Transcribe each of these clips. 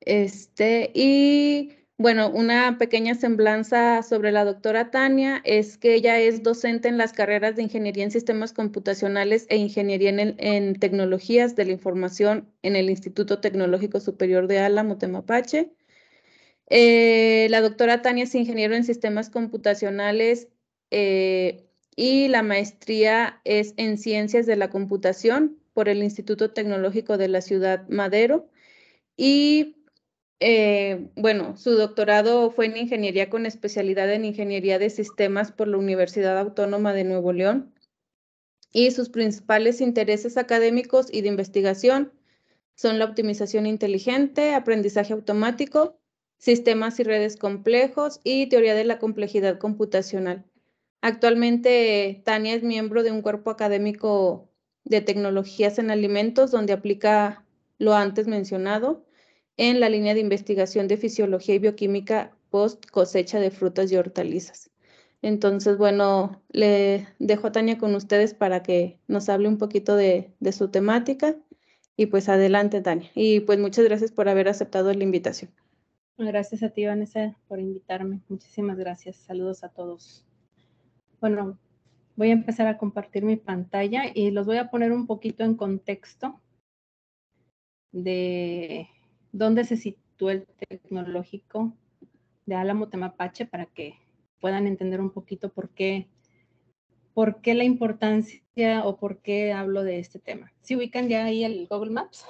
Y bueno, una pequeña semblanza sobre la doctora Tania es que ella es docente en las carreras de Ingeniería en Sistemas Computacionales e Ingeniería en Tecnologías de la Información en el Instituto Tecnológico Superior de Álamo, Temapache. La doctora Tania es ingeniero en Sistemas Computacionales y la maestría es en Ciencias de la Computación por el Instituto Tecnológico de la Ciudad Madero. Y bueno, su doctorado fue en Ingeniería con especialidad en Ingeniería de Sistemas por la Universidad Autónoma de Nuevo León. Y sus principales intereses académicos y de investigación son la optimización inteligente, aprendizaje automático, sistemas y redes complejos y teoría de la complejidad computacional. Actualmente, Tania es miembro de un cuerpo académico de tecnologías en alimentos donde aplica lo antes mencionado en la línea de investigación de fisiología y bioquímica post cosecha de frutas y hortalizas. Entonces, bueno, le dejo a Tania con ustedes para que nos hable un poquito de su temática. Y pues adelante, Tania. Y pues muchas gracias por haber aceptado la invitación. Gracias a ti, Vanessa, por invitarme. Muchísimas gracias. Saludos a todos. Bueno, voy a empezar a compartir mi pantalla y los voy a poner un poquito en contexto de dónde se sitúa el tecnológico de Álamo Temapache para que puedan entender un poquito por qué la importancia o por qué hablo de este tema. ¿Sí ubican ya ahí el Google Maps?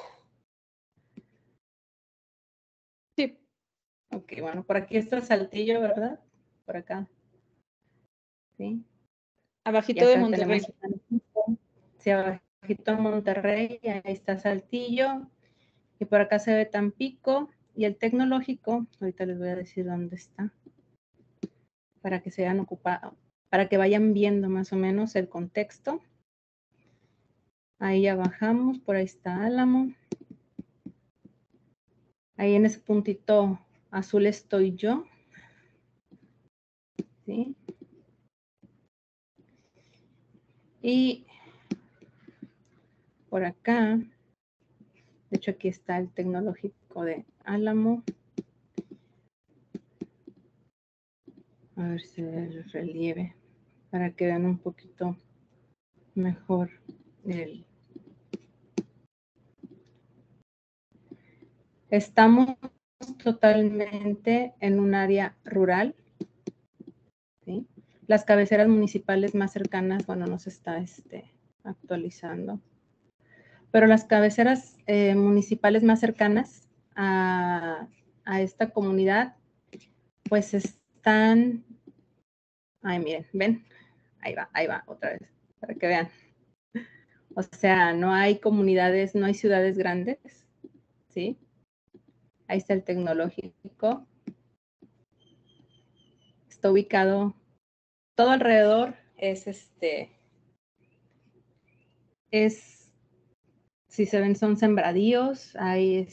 Sí. Ok, bueno, por aquí está Saltillo, ¿verdad? Por acá. Sí. Abajito de Monterrey. Sí, abajito de Monterrey, ahí está Saltillo. Y por acá se ve Tampico. Y el tecnológico, ahorita les voy a decir dónde está, para que se hayan ocupado, para que vayan viendo más o menos el contexto. Ahí ya bajamos, por ahí está Álamo. Ahí en ese puntito azul estoy yo. ¿Sí? Y por acá, de hecho aquí está el tecnológico de Álamo. A ver si ve el relieve, para que vean un poquito mejor el... Estamos totalmente en un área rural, ¿sí? Las cabeceras municipales más cercanas, bueno, nos está actualizando, pero las cabeceras municipales más cercanas a esta comunidad, pues están, ay, miren, ven, ahí va, otra vez, para que vean. O sea, no hay comunidades, no hay ciudades grandes, ¿sí? Ahí está el tecnológico. Está ubicado todo alrededor, si se ven, son sembradíos, hay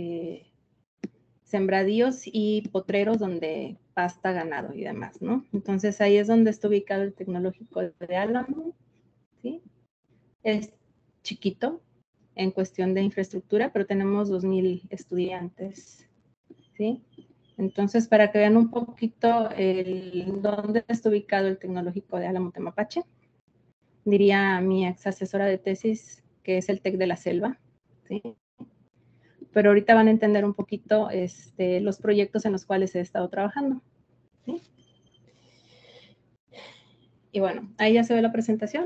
sembradíos y potreros donde pasta ganado y demás, ¿no? Entonces ahí es donde está ubicado el tecnológico de Álamo, ¿sí? Es chiquito en cuestión de infraestructura, pero tenemos 2,000 estudiantes, ¿sí? Entonces, para que vean un poquito dónde está ubicado el tecnológico de Álamo Temapache, diría mi ex asesora de tesis que es el TEC de la Selva, ¿sí? Pero ahorita van a entender un poquito los proyectos en los cuales he estado trabajando, ¿sí? Y bueno, ahí ya se ve la presentación.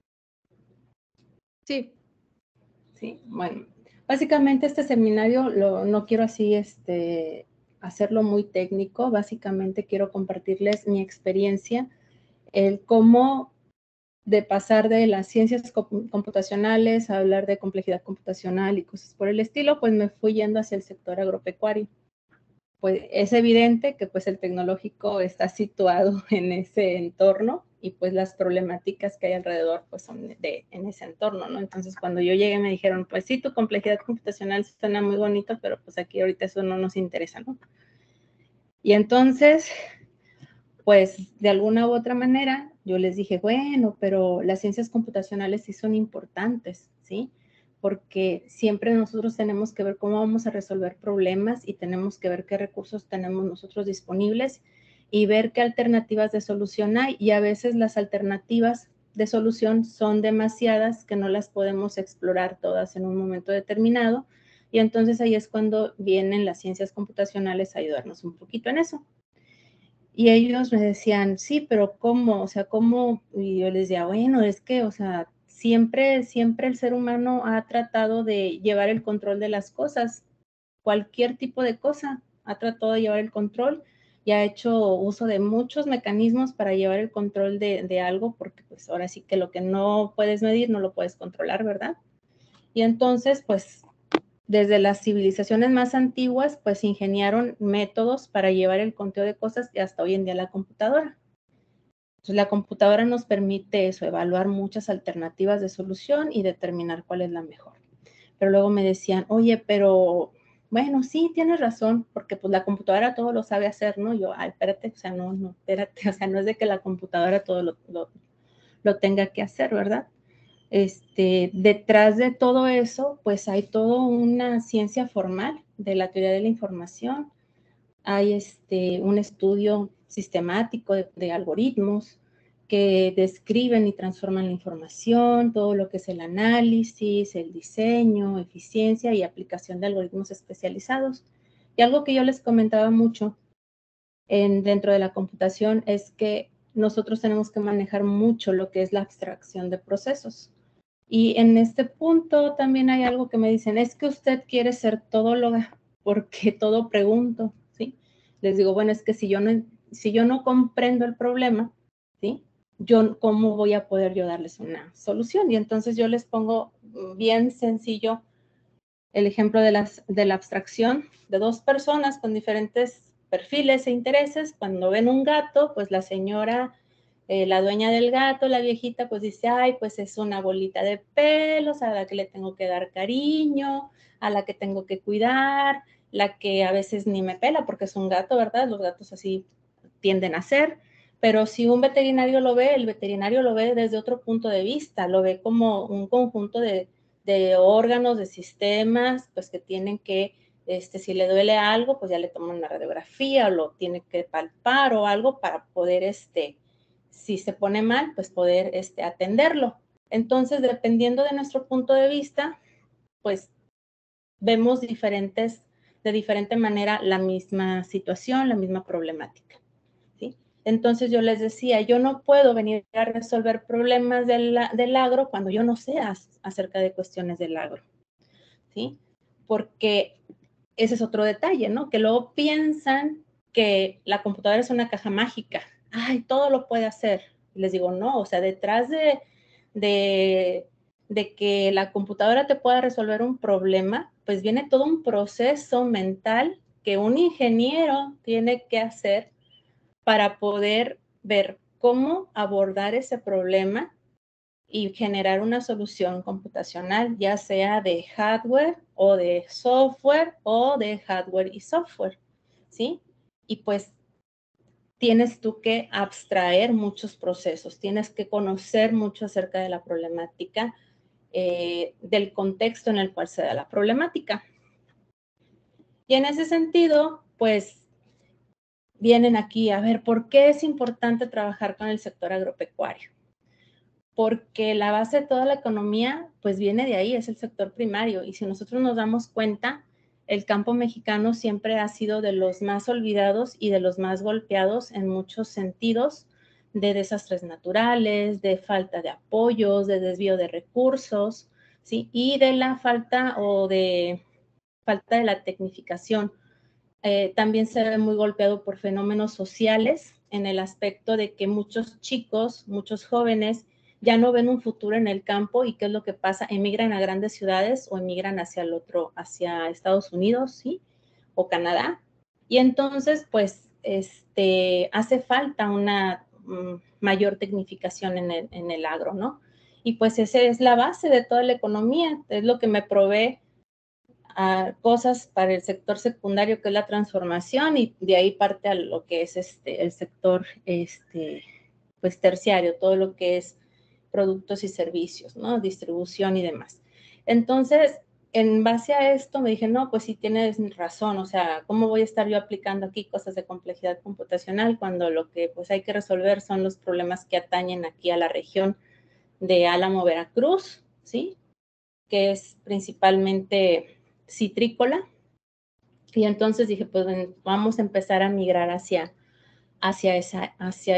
Sí. Sí, bueno, básicamente este seminario no quiero así hacerlo muy técnico, básicamente quiero compartirles mi experiencia, el cómo de pasar de las ciencias computacionales a hablar de complejidad computacional y cosas por el estilo, pues me fui yendo hacia el sector agropecuario. Pues es evidente que pues el tecnológico está situado en ese entorno y pues las problemáticas que hay alrededor pues son en ese entorno, ¿no? Entonces cuando yo llegué me dijeron, pues sí, tu complejidad computacional suena muy bonito, pero pues aquí ahorita eso no nos interesa, ¿no? Y entonces, pues de alguna u otra manera yo les dije, bueno, pero las ciencias computacionales sí son importantes, ¿sí? porque siempre nosotros tenemos que ver cómo vamos a resolver problemas y tenemos que ver qué recursos tenemos nosotros disponibles y ver qué alternativas de solución hay. Y a veces las alternativas de solución son demasiadas que no las podemos explorar todas en un momento determinado. Y entonces ahí es cuando vienen las ciencias computacionales a ayudarnos un poquito en eso. Y ellos me decían, sí, pero ¿cómo? O sea, ¿cómo? Y yo les decía, bueno, es que, o sea, siempre el ser humano ha tratado de llevar el control de las cosas, cualquier tipo de cosa, ha tratado de llevar el control y ha hecho uso de muchos mecanismos para llevar el control de algo, porque pues ahora sí que lo que no puedes medir no lo puedes controlar, ¿verdad? Y entonces, pues desde las civilizaciones más antiguas, pues ingeniaron métodos para llevar el conteo de cosas y hasta hoy en día la computadora. Entonces, la computadora nos permite eso, evaluar muchas alternativas de solución y determinar cuál es la mejor. Pero luego me decían, oye, pero bueno, sí, tienes razón, porque pues la computadora todo lo sabe hacer, ¿no? Yo, ay, espérate, o sea, no, espérate, o sea, no es de que la computadora todo lo tenga que hacer, ¿verdad? Detrás de todo eso, pues hay toda una ciencia formal de la teoría de la información. Hay un estudio sistemático de algoritmos que describen y transforman la información, todo lo que es el análisis, el diseño, eficiencia y aplicación de algoritmos especializados. Y algo que yo les comentaba mucho dentro de la computación es que nosotros tenemos que manejar mucho lo que es la abstracción de procesos. Y en este punto también hay algo que me dicen, es que usted quiere ser todóloga porque todo pregunto, ¿sí? Les digo, bueno, es que si yo no comprendo el problema, ¿sí? Yo, ¿cómo voy a poder yo darles una solución? Y entonces yo les pongo bien sencillo el ejemplo de la abstracción de dos personas con diferentes perfiles e intereses. Cuando ven un gato, pues la señora, la dueña del gato, la viejita, pues dice, ay, pues es una bolita de pelos a la que le tengo que dar cariño, a la que tengo que cuidar, la que a veces ni me pela porque es un gato, ¿verdad? Los gatos así tienden a ser. Pero si un veterinario lo ve, el veterinario lo ve desde otro punto de vista, lo ve como un conjunto de órganos, de sistemas, pues que tienen que, si le duele algo, pues ya le toman una radiografía o lo tiene que palpar o algo para poder, si se pone mal, pues poder atenderlo. Entonces, dependiendo de nuestro punto de vista, pues vemos de diferente manera la misma situación, la misma problemática. ¿Sí? Entonces yo les decía, yo no puedo venir a resolver problemas del agro cuando yo no sé acerca de cuestiones del agro, ¿sí? Porque ese es otro detalle, ¿no? Que luego piensan que la computadora es una caja mágica. Ay, todo lo puede hacer. Y les digo, no, o sea, detrás de que la computadora te pueda resolver un problema, pues viene todo un proceso mental que un ingeniero tiene que hacer para poder ver cómo abordar ese problema y generar una solución computacional, ya sea de hardware o de software o de hardware y software, ¿sí? Y pues tienes tú que abstraer muchos procesos, tienes que conocer mucho acerca de la problemática, del contexto en el cual se da la problemática. Y en ese sentido, pues vienen aquí a ver por qué es importante trabajar con el sector agropecuario. Porque la base de toda la economía, pues viene de ahí, es el sector primario. Y si nosotros nos damos cuenta, el campo mexicano siempre ha sido de los más olvidados y de los más golpeados en muchos sentidos, de desastres naturales, de falta de apoyos, de desvío de recursos, ¿sí? Y de la falta de la tecnificación. También se ve muy golpeado por fenómenos sociales en el aspecto de que muchos chicos, muchos jóvenes ya no ven un futuro en el campo y qué es lo que pasa, emigran a grandes ciudades o emigran hacia Estados Unidos, ¿sí? O Canadá. Y entonces, pues, hace falta una mayor tecnificación en el agro, ¿no? Y pues esa es la base de toda la economía, es lo que me provee a cosas para el sector secundario, que es la transformación, y de ahí parte a lo que es el sector pues terciario, todo lo que es productos y servicios, ¿no? Distribución y demás. Entonces, en base a esto me dije, no, pues sí tienes razón, o sea, ¿cómo voy a estar yo aplicando aquí cosas de complejidad computacional cuando lo que pues hay que resolver son los problemas que atañen aquí a la región de Álamo, Veracruz, ¿sí? Que es principalmente citrícola. Y entonces dije, pues vamos a empezar a migrar hacia esa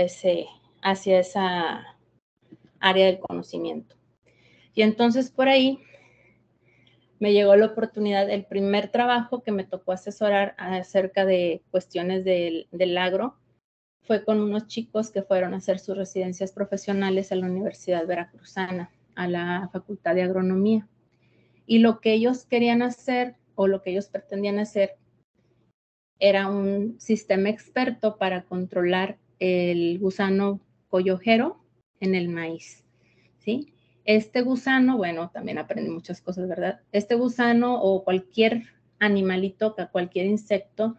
área del conocimiento. Y entonces por ahí me llegó la oportunidad, el primer trabajo que me tocó asesorar acerca de cuestiones del agro fue con unos chicos que fueron a hacer sus residencias profesionales a la Universidad Veracruzana, a la Facultad de Agronomía. Y lo que ellos querían hacer o lo que ellos pretendían hacer era un sistema experto para controlar el gusano collojero en el maíz, ¿sí? Este gusano, bueno, también aprendí muchas cosas, ¿verdad? Este gusano o cualquier animalito, cualquier insecto,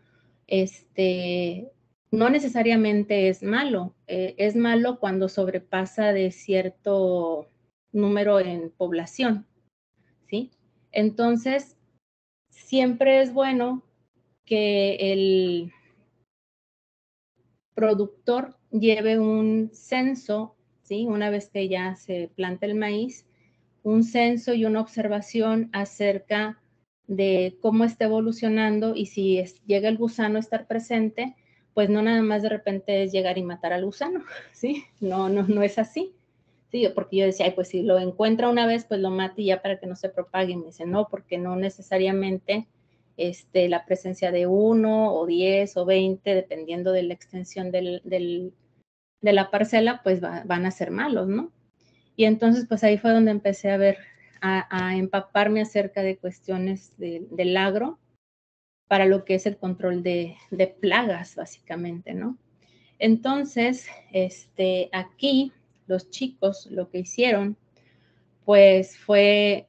no necesariamente es malo. Es malo cuando sobrepasa de cierto número en población, ¿sí? Entonces, siempre es bueno que el productor lleve un censo, ¿sí? Una vez que ya se planta el maíz, un censo y una observación acerca de cómo está evolucionando y si llega el gusano a estar presente, pues no nada más de repente es llegar y matar al gusano, ¿sí? No es así. Sí, porque yo decía, ay, pues si lo encuentra una vez, pues lo mate y ya para que no se propague. Y me dice, no, porque no necesariamente la presencia de 1 o 10 o 20, dependiendo de la extensión de la parcela, pues van a ser malos, ¿no? Y entonces, pues ahí fue donde empecé a ver, a empaparme acerca de cuestiones del agro para lo que es el control de plagas, básicamente, ¿no? Entonces, aquí los chicos lo que hicieron, pues fue,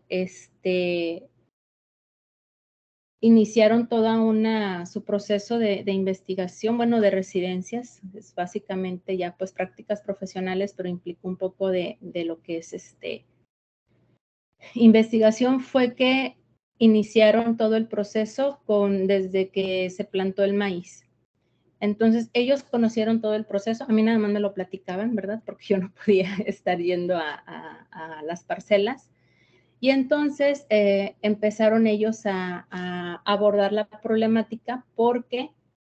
iniciaron su proceso de investigación, bueno, de residencias, es básicamente ya pues prácticas profesionales, pero implicó un poco de lo que es investigación. Fue que iniciaron todo el proceso desde que se plantó el maíz. Entonces, ellos conocieron todo el proceso, a mí nada más me lo platicaban, ¿verdad? Porque yo no podía estar yendo a las parcelas. Y entonces empezaron ellos a abordar la problemática porque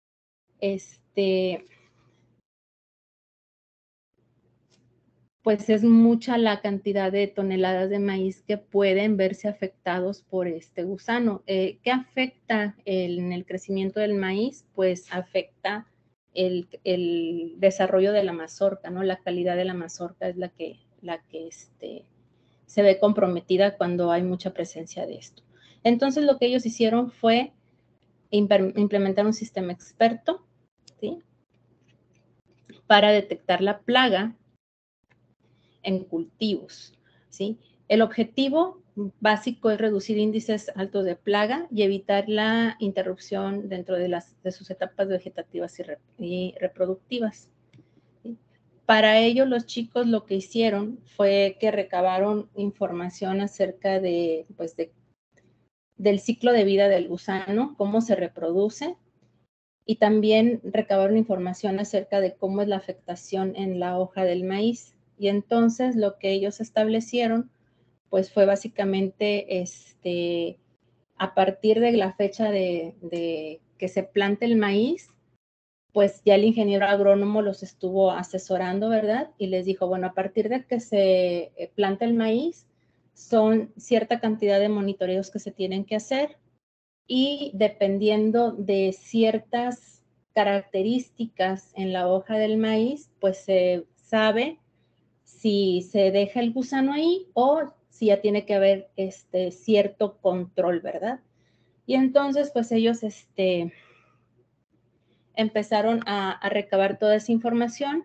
pues es mucha la cantidad de toneladas de maíz que pueden verse afectados por este gusano. ¿Qué afecta en el crecimiento del maíz? Pues afecta el desarrollo de la mazorca, ¿no? La calidad de la mazorca es la que se ve comprometida cuando hay mucha presencia de esto. Entonces, lo que ellos hicieron fue implementar un sistema experto, ¿sí? Para detectar la plaga en cultivos, ¿sí? El objetivo básico es reducir índices altos de plaga y evitar la interrupción dentro de sus etapas vegetativas y reproductivas. ¿Sí? Para ello, los chicos lo que hicieron fue que recabaron información acerca del ciclo de vida del gusano, cómo se reproduce, y también recabaron información acerca de cómo es la afectación en la hoja del maíz. Y entonces lo que ellos establecieron, pues fue básicamente a partir de la fecha de que se plante el maíz, pues ya el ingeniero agrónomo los estuvo asesorando, ¿verdad? Y les dijo, bueno, a partir de que se planta el maíz, son cierta cantidad de monitoreos que se tienen que hacer, y dependiendo de ciertas características en la hoja del maíz, pues se sabe si se deja el gusano ahí o si ya tiene que haber cierto control, ¿verdad? Y entonces, pues ellos empezaron a recabar toda esa información.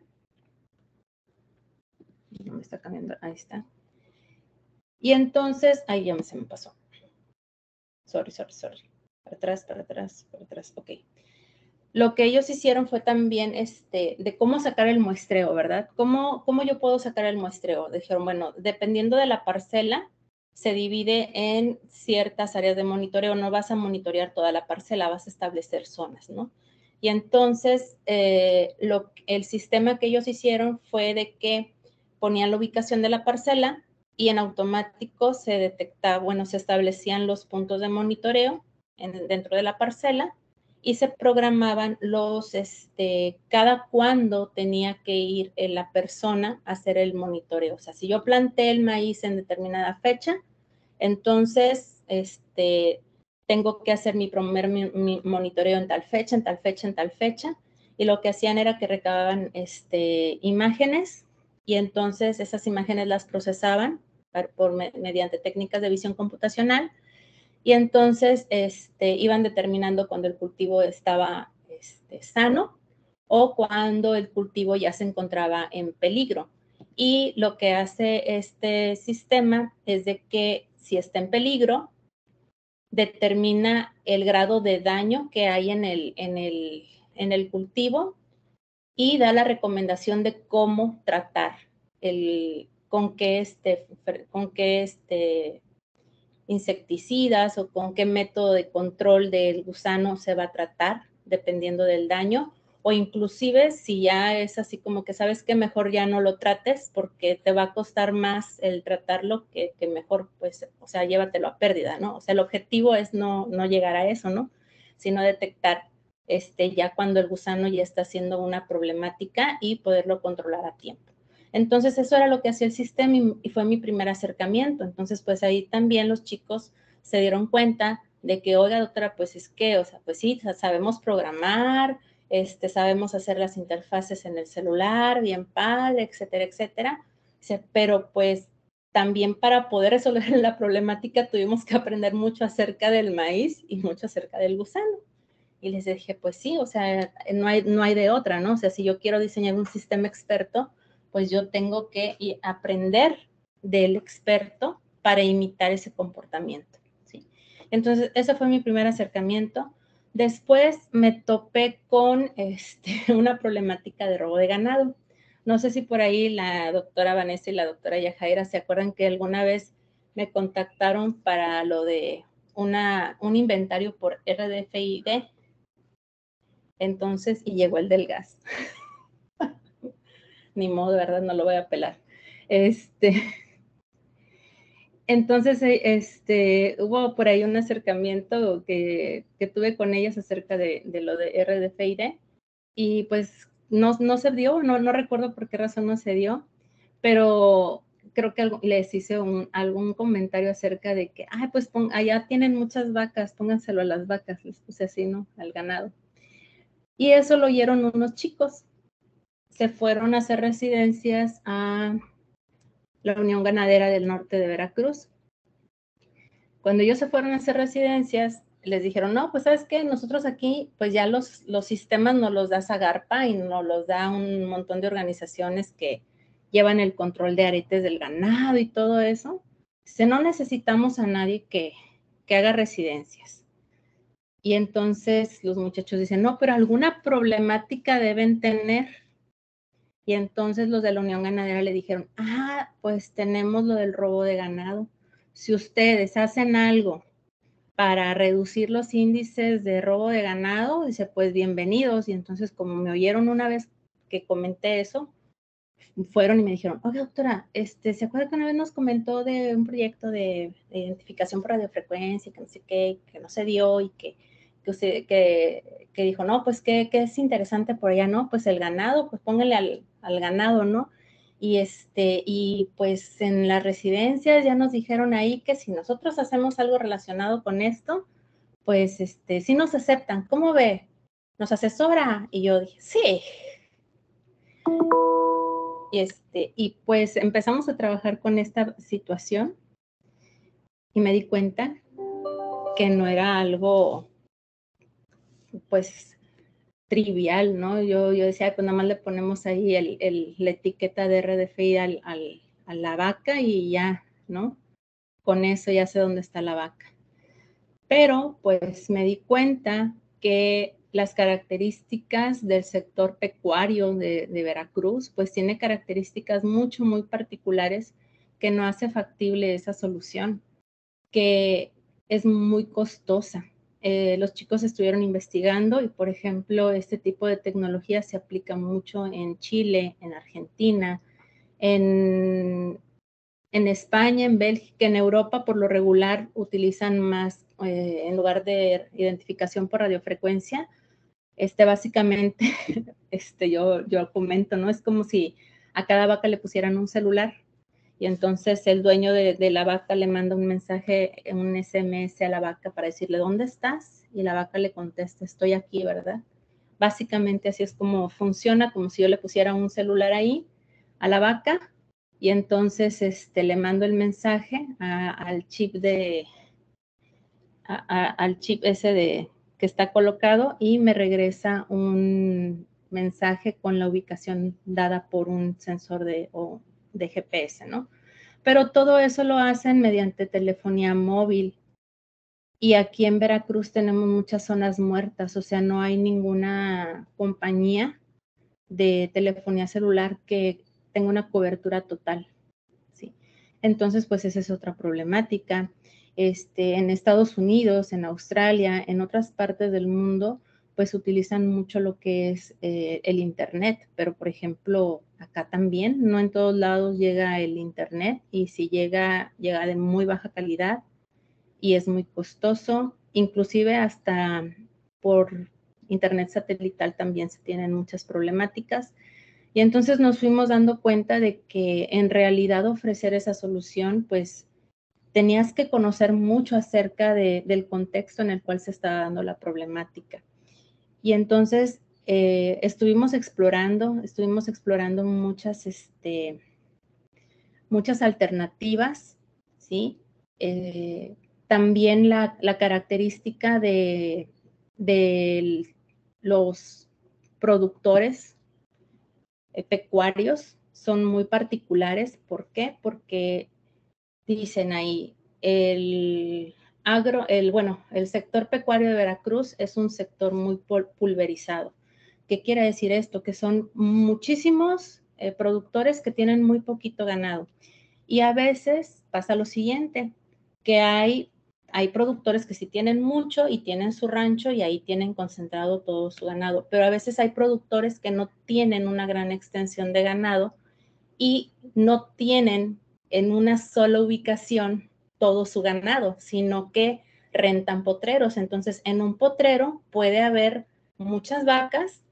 No me está cambiando, ahí está. Y entonces, ahí ya se me pasó. Sorry. Para atrás, ok. Lo que ellos hicieron fue también de cómo sacar el muestreo, ¿verdad? ¿Cómo yo puedo sacar el muestreo? Dijeron, bueno, dependiendo de la parcela, se divide en ciertas áreas de monitoreo. No vas a monitorear toda la parcela, vas a establecer zonas, ¿no? Y entonces, el sistema que ellos hicieron fue de que ponían la ubicación de la parcela y en automático se detectaba, bueno, se establecían los puntos de monitoreo dentro de la parcela y se programaban cada cuándo tenía que ir la persona a hacer el monitoreo. O sea, si yo planté el maíz en determinada fecha, entonces, tengo que hacer mi primer monitoreo en tal fecha, en tal fecha, en tal fecha. Y lo que hacían era que recababan imágenes y entonces esas imágenes las procesaban mediante técnicas de visión computacional y entonces iban determinando cuando el cultivo estaba sano o cuando el cultivo ya se encontraba en peligro. Y lo que hace este sistema es de que si está en peligro, determina el grado de daño que hay en el cultivo y da la recomendación de cómo tratar, con qué insecticidas o con qué método de control del gusano se va a tratar, dependiendo del daño, o inclusive si ya es así como que sabes que mejor ya no lo trates porque te va a costar más el tratarlo que mejor, pues, o sea, llévatelo a pérdida, ¿no? O sea, el objetivo es no llegar a eso, ¿no? Sino detectar ya cuando el gusano ya está haciendo una problemática y poderlo controlar a tiempo. Entonces, eso era lo que hacía el sistema y fue mi primer acercamiento. Entonces, pues ahí también los chicos se dieron cuenta de que, oiga, doctora, pues es que, o sea, pues sí, sabemos programar, sabemos hacer las interfaces en el celular, bien padre, etcétera, etcétera. Pero pues también para poder resolver la problemática tuvimos que aprender mucho acerca del maíz y mucho acerca del gusano. Y les dije, pues sí, o sea, no hay de otra, ¿no? O sea, si yo quiero diseñar un sistema experto, pues yo tengo que aprender del experto para imitar ese comportamiento, ¿sí? Entonces, ese fue mi primer acercamiento. Después me topé con una problemática de robo de ganado. No sé si por ahí la doctora Vanessa y la doctora Yajaira se acuerdan que alguna vez me contactaron para lo de un inventario por RFID. Entonces, y llegó el del gas. Ni modo, ¿verdad? No lo voy a pelar. Entonces, hubo por ahí un acercamiento que tuve con ellas acerca de lo de RFID y pues no se dio, no recuerdo por qué razón no se dio, pero creo que les hice algún comentario acerca de que, pues allá tienen muchas vacas, pónganselo a las vacas, les puse así, ¿no? Al ganado. Y eso lo oyeron unos chicos. Se fueron a hacer residencias a la Unión Ganadera del Norte de Veracruz. Cuando ellos se fueron a hacer residencias, les dijeron, no, pues ¿sabes qué? Nosotros aquí, pues ya los sistemas nos los da Zagarpa y nos los da un montón de organizaciones que llevan el control de aretes del ganado y todo eso. Dice, no necesitamos a nadie que haga residencias. Y entonces los muchachos dicen, no, pero alguna problemática deben tener. Y entonces los de la Unión Ganadera le dijeron, pues tenemos lo del robo de ganado. Si ustedes hacen algo para reducir los índices de robo de ganado, dice, pues bienvenidos. Y entonces como me oyeron una vez que comenté eso, fueron y me dijeron, oye doctora, ¿se acuerda que una vez nos comentó de un proyecto de identificación por radiofrecuencia, que no sé qué, que no se dio y que dijo, no, pues que es interesante por allá, ¿no? Pues el ganado, pues póngale al ganado, ¿no? Y pues en las residencias ya nos dijeron ahí que si nosotros hacemos algo relacionado con esto, pues sí nos aceptan. ¿Cómo ve? ¿Nos asesora? Y yo dije, sí. Y pues empezamos a trabajar con esta situación y me di cuenta que no era algo, pues, trivial, ¿no? Yo decía, pues nada más le ponemos ahí la etiqueta de RFID a la vaca y ya, ¿no? Con eso ya sé dónde está la vaca. Pero pues me di cuenta que las características del sector pecuario de Veracruz, pues tiene características muy particulares que no hace factible esa solución, que es muy costosa. Los chicos estuvieron investigando y, por ejemplo, este tipo de tecnología se aplica mucho en Chile, en Argentina, en España, en Bélgica, en Europa, por lo regular utilizan más, en lugar de identificación por radiofrecuencia, básicamente, yo comento, ¿no? Es como si a cada vaca le pusieran un celular y entonces el dueño de la vaca le manda un mensaje, un SMS a la vaca para decirle, ¿dónde estás? Y la vaca le contesta, estoy aquí, ¿verdad? Básicamente así es como funciona, como si yo le pusiera un celular ahí a la vaca y entonces le mando el mensaje al chip al chip ese que está colocado y me regresa un mensaje con la ubicación dada por un sensor de GPS, ¿no? Pero todo eso lo hacen mediante telefonía móvil. Y aquí en Veracruz tenemos muchas zonas muertas, o sea, no hay ninguna compañía de telefonía celular que tenga una cobertura total, ¿sí? Entonces, pues esa es otra problemática. En Estados Unidos, en Australia, en otras partes del mundo, pues utilizan mucho lo que es el Internet, pero por ejemplo, acá también, no en todos lados llega el Internet y si llega, llega de muy baja calidad y es muy costoso, inclusive hasta por Internet satelital también se tienen muchas problemáticas. Y entonces nos fuimos dando cuenta de que en realidad ofrecer esa solución, pues tenías que conocer mucho acerca del contexto en el cual se estaba dando la problemática. Y entonces estuvimos explorando muchas alternativas, ¿sí? También la característica de los productores pecuarios son muy particulares. ¿Por qué? Porque dicen ahí, el sector pecuario de Veracruz es un sector muy pulverizado. ¿Qué quiere decir esto? Que son muchísimos productores que tienen muy poquito ganado. Y a veces pasa lo siguiente, que hay productores que sí tienen mucho y tienen su rancho y ahí tienen concentrado todo su ganado, pero a veces hay productores que no tienen una gran extensión de ganado y no tienen en una sola ubicación todo su ganado, sino que rentan potreros. Entonces, en un potrero puede haber muchas vacas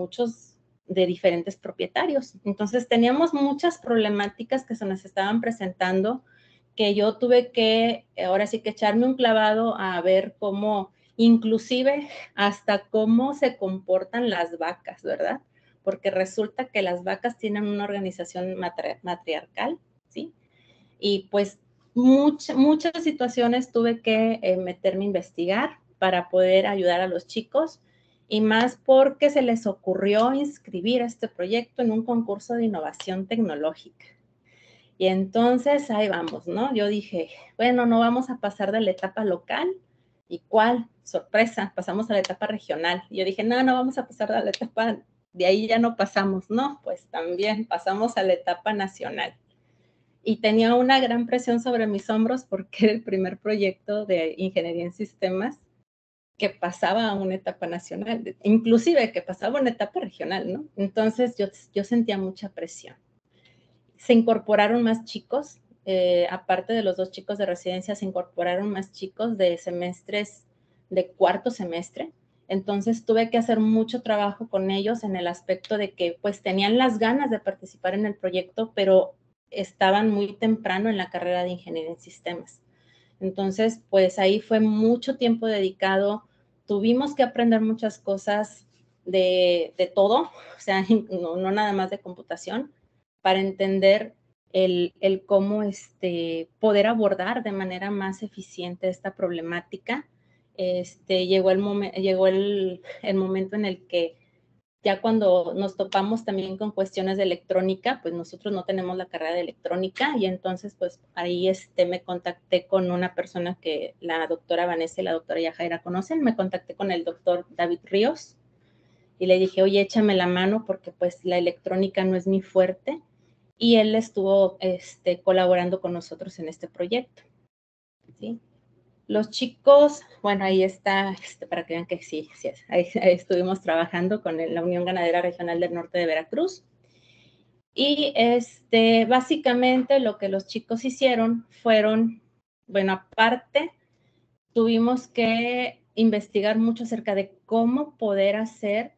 de diferentes propietarios. Entonces, teníamos muchas problemáticas que se nos estaban presentando que yo tuve que, ahora sí que echarme un clavado a ver cómo, inclusive hasta cómo se comportan las vacas, ¿verdad? Porque resulta que las vacas tienen una organización matriarcal, ¿sí? Y pues muchas situaciones tuve que meterme a investigar para poder ayudar a los chicos y más porque se les ocurrió inscribir este proyecto en un concurso de innovación tecnológica. Y entonces ahí vamos, ¿no? Yo dije, bueno, no vamos a pasar de la etapa local. ¿Y cuál? Sorpresa, pasamos a la etapa regional. Y yo dije, no vamos a pasar a la etapa, de ahí ya no pasamos. No, pues también pasamos a la etapa nacional. Y tenía una gran presión sobre mis hombros porque era el primer proyecto de ingeniería en sistemas que pasaba a una etapa nacional, inclusive que pasaba a una etapa regional, ¿no? Entonces yo sentía mucha presión. Se incorporaron más chicos, aparte de los 2 chicos de residencia, se incorporaron más chicos de semestres, de cuarto semestre. Entonces tuve que hacer mucho trabajo con ellos en el aspecto de que pues tenían las ganas de participar en el proyecto, pero estaban muy temprano en la carrera de ingeniería en sistemas. Entonces, pues ahí fue mucho tiempo dedicado. Tuvimos que aprender muchas cosas de todo, o sea, no nada más de computación, para entender el cómo poder abordar de manera más eficiente esta problemática. Llegó el momento en el que ya cuando nos topamos también con cuestiones de electrónica, pues nosotros no tenemos la carrera de electrónica y entonces pues ahí me contacté con una persona que la doctora Vanessa y la doctora Yajaira conocen, me contacté con el doctor David Ríos y le dije, oye, échame la mano porque pues la electrónica no es mi fuerte y él estuvo colaborando con nosotros en este proyecto, ¿sí? Los chicos, bueno, ahí está, para que vean que sí, ahí estuvimos trabajando con la Unión Ganadera Regional del Norte de Veracruz. Y básicamente lo que los chicos hicieron fueron, bueno, aparte, tuvimos que investigar mucho acerca de cómo poder hacer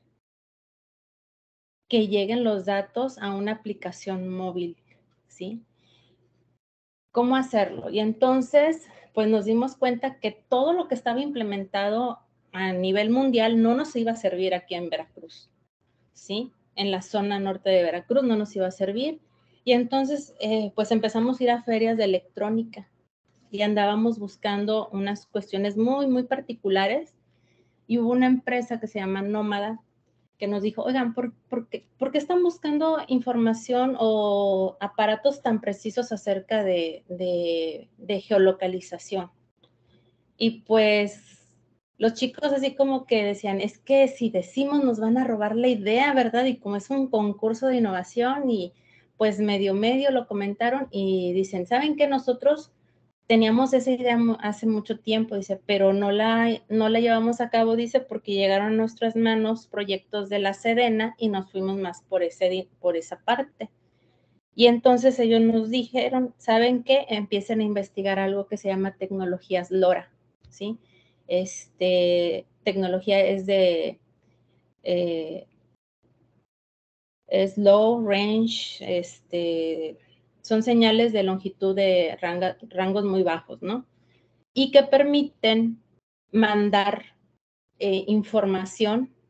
que lleguen los datos a una aplicación móvil, ¿sí? ¿Cómo hacerlo? Y entonces, pues nos dimos cuenta que todo lo que estaba implementado a nivel mundial no nos iba a servir aquí en Veracruz, ¿sí? En la zona norte de Veracruz no nos iba a servir. Y entonces, pues empezamos a ir a ferias de electrónica y andábamos buscando unas cuestiones muy, muy particulares. Y hubo una empresa que se llama Nómada que nos dijo, oigan, ¿por qué están buscando información o aparatos tan precisos acerca de geolocalización? Y pues los chicos así como que decían, es que si decimos nos van a robar la idea, ¿verdad? Y como es un concurso de innovación y pues medio lo comentaron y dicen, ¿saben qué? Nosotros teníamos esa idea hace mucho tiempo, dice, pero no la llevamos a cabo, dice, porque llegaron a nuestras manos proyectos de la Sedena y nos fuimos más por esa parte. Y entonces ellos nos dijeron, ¿saben qué? Empiecen a investigar algo que se llama tecnologías LoRa, ¿sí? Tecnología es de es low range, son señales de longitud de rangos muy bajos, ¿no? Y que permiten mandar información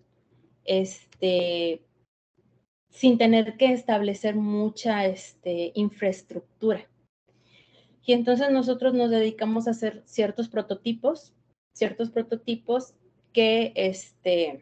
sin tener que establecer mucha infraestructura. Y entonces nosotros nos dedicamos a hacer ciertos prototipos que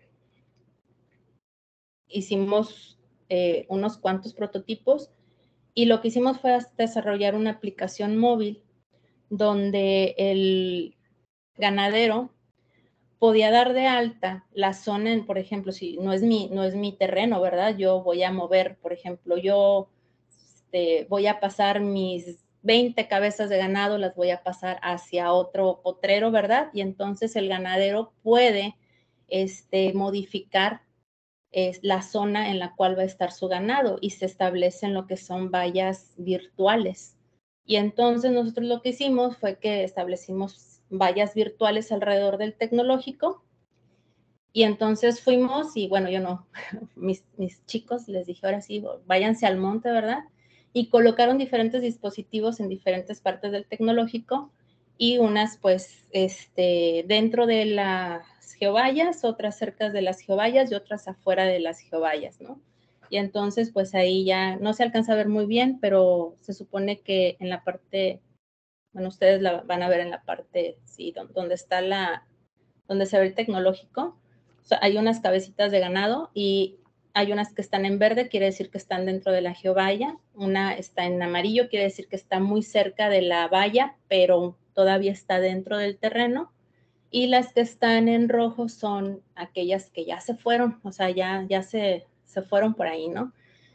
hicimos unos cuantos prototipos y lo que hicimos fue desarrollar una aplicación móvil donde el ganadero podía dar de alta la zona, por ejemplo, si no es mi terreno, ¿verdad? Yo voy a mover, por ejemplo, yo voy a pasar mis 20 cabezas de ganado, las voy a pasar hacia otro potrero, ¿verdad? Y entonces el ganadero puede modificar la zona en la cual va a estar su ganado y se establecen lo que son vallas virtuales. Y entonces nosotros lo que hicimos fue que establecimos vallas virtuales alrededor del tecnológico y entonces fuimos y bueno, yo no, mis chicos les dije, ahora sí, váyanse al monte, ¿verdad? Y colocaron diferentes dispositivos en diferentes partes del tecnológico y unas pues dentro de las geovallas, otras cerca de las geovallas y otras afuera de las geovallas, ¿no? Y entonces pues ahí ya no se alcanza a ver muy bien, pero se supone que en la parte, bueno, ustedes la van a ver en la parte, sí, donde está donde se ve el tecnológico, o sea, hay unas cabecitas de ganado y hay unas que están en verde, quiere decir que están dentro de la geovalla, una está en amarillo, quiere decir que está muy cerca de la valla, pero todavía está dentro del terreno, y las que están en rojo son aquellas que ya se fueron, o sea, ya se fueron por ahí, ¿no?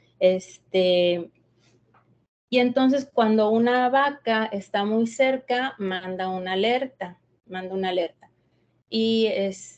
Y entonces cuando una vaca está muy cerca, manda una alerta. Y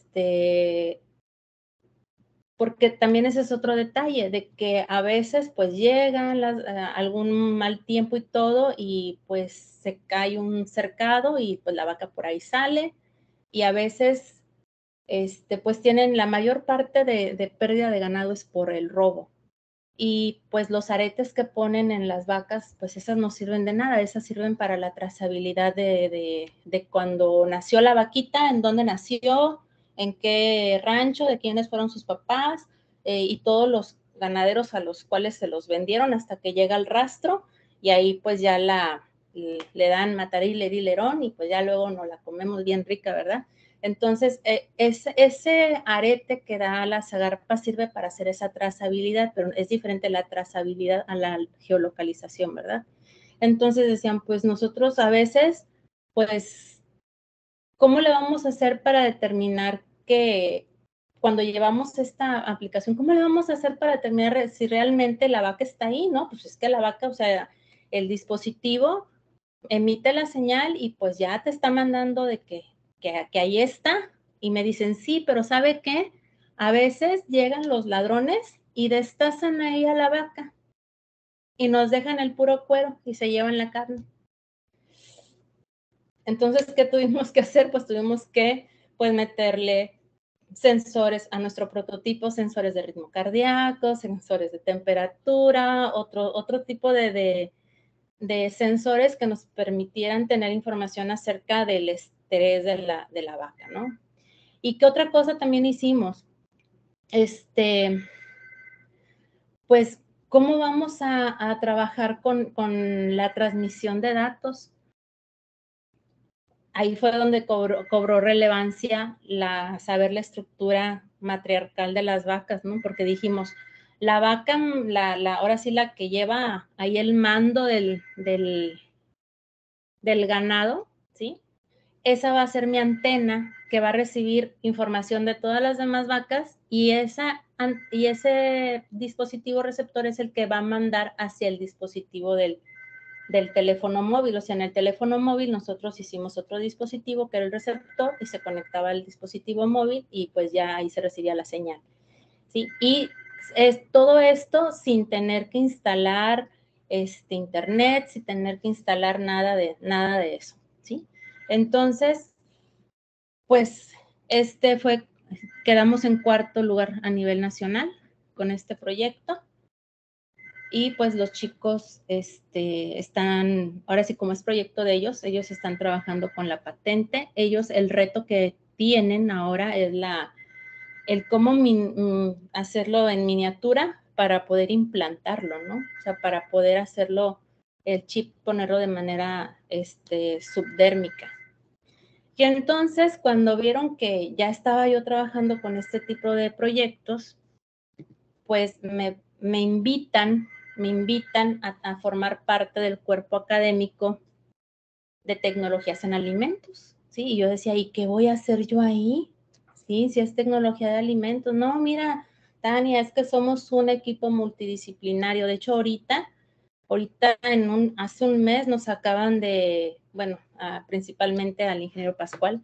porque también ese es otro detalle, de que a veces pues llegan algún mal tiempo y todo, y pues se cae un cercado y pues la vaca por ahí sale, y a veces pues tienen la mayor parte de pérdida de ganado es por el robo. Y pues los aretes que ponen en las vacas, pues esas no sirven de nada, esas sirven para la trazabilidad de cuando nació la vaquita, en dónde nació, en qué rancho, de quiénes fueron sus papás, y todos los ganaderos a los cuales se los vendieron hasta que llega el rastro, y ahí pues ya le dan matarile dilerón y pues ya luego nos la comemos bien rica, ¿verdad? Entonces, ese arete que da la Zagarpa sirve para hacer esa trazabilidad, pero es diferente la trazabilidad a la geolocalización, ¿verdad? Entonces decían, pues nosotros a veces, pues, ¿cómo le vamos a hacer para determinar que cuando llevamos esta aplicación, ¿cómo le vamos a hacer para determinar si realmente la vaca está ahí? No, pues es que la vaca, o sea, el dispositivo emite la señal y pues ya te está mandando de que ahí está. Y me dicen, sí, pero ¿sabe qué? A veces llegan los ladrones y destazan ahí a la vaca y nos dejan el puro cuero y se llevan la carne. Entonces, ¿qué tuvimos que hacer? Pues tuvimos que pues meterle sensores a nuestro prototipo, sensores de ritmo cardíaco, sensores de temperatura, otro tipo de sensores que nos permitieran tener información acerca del estrés de la vaca, ¿no? ¿Y qué otra cosa también hicimos? Pues, ¿cómo vamos a trabajar con la transmisión de datos? Ahí fue donde cobró relevancia saber la estructura matriarcal de las vacas, ¿no? Porque dijimos, la vaca, ahora sí la que lleva ahí el mando del ganado, ¿sí? Esa va a ser mi antena que va a recibir información de todas las demás vacas y ese dispositivo receptor es el que va a mandar hacia el dispositivo del teléfono móvil. O sea, en el teléfono móvil nosotros hicimos otro dispositivo que era el receptor y se conectaba al dispositivo móvil y pues ya ahí se recibía la señal, ¿sí? Y es todo esto sin tener que instalar internet, sin tener que instalar nada de eso, ¿sí? Entonces, pues quedamos en cuarto lugar a nivel nacional con este proyecto. Y pues los chicos están, ahora sí como es proyecto de ellos están trabajando con la patente. Ellos, el reto que tienen ahora es el cómo hacerlo en miniatura para poder implantarlo, ¿no? O sea, para poder hacerlo, el chip, ponerlo de manera subdérmica. Y entonces, cuando vieron que ya estaba yo trabajando con este tipo de proyectos, pues me invitan a formar parte del cuerpo académico de tecnologías en alimentos, ¿sí? Y yo decía, ¿y qué voy a hacer yo ahí? Sí, si es tecnología de alimentos. No, mira, Tania, es que somos un equipo multidisciplinario. De hecho, ahorita hace un mes nos acaban de, bueno, principalmente al ingeniero Pascual,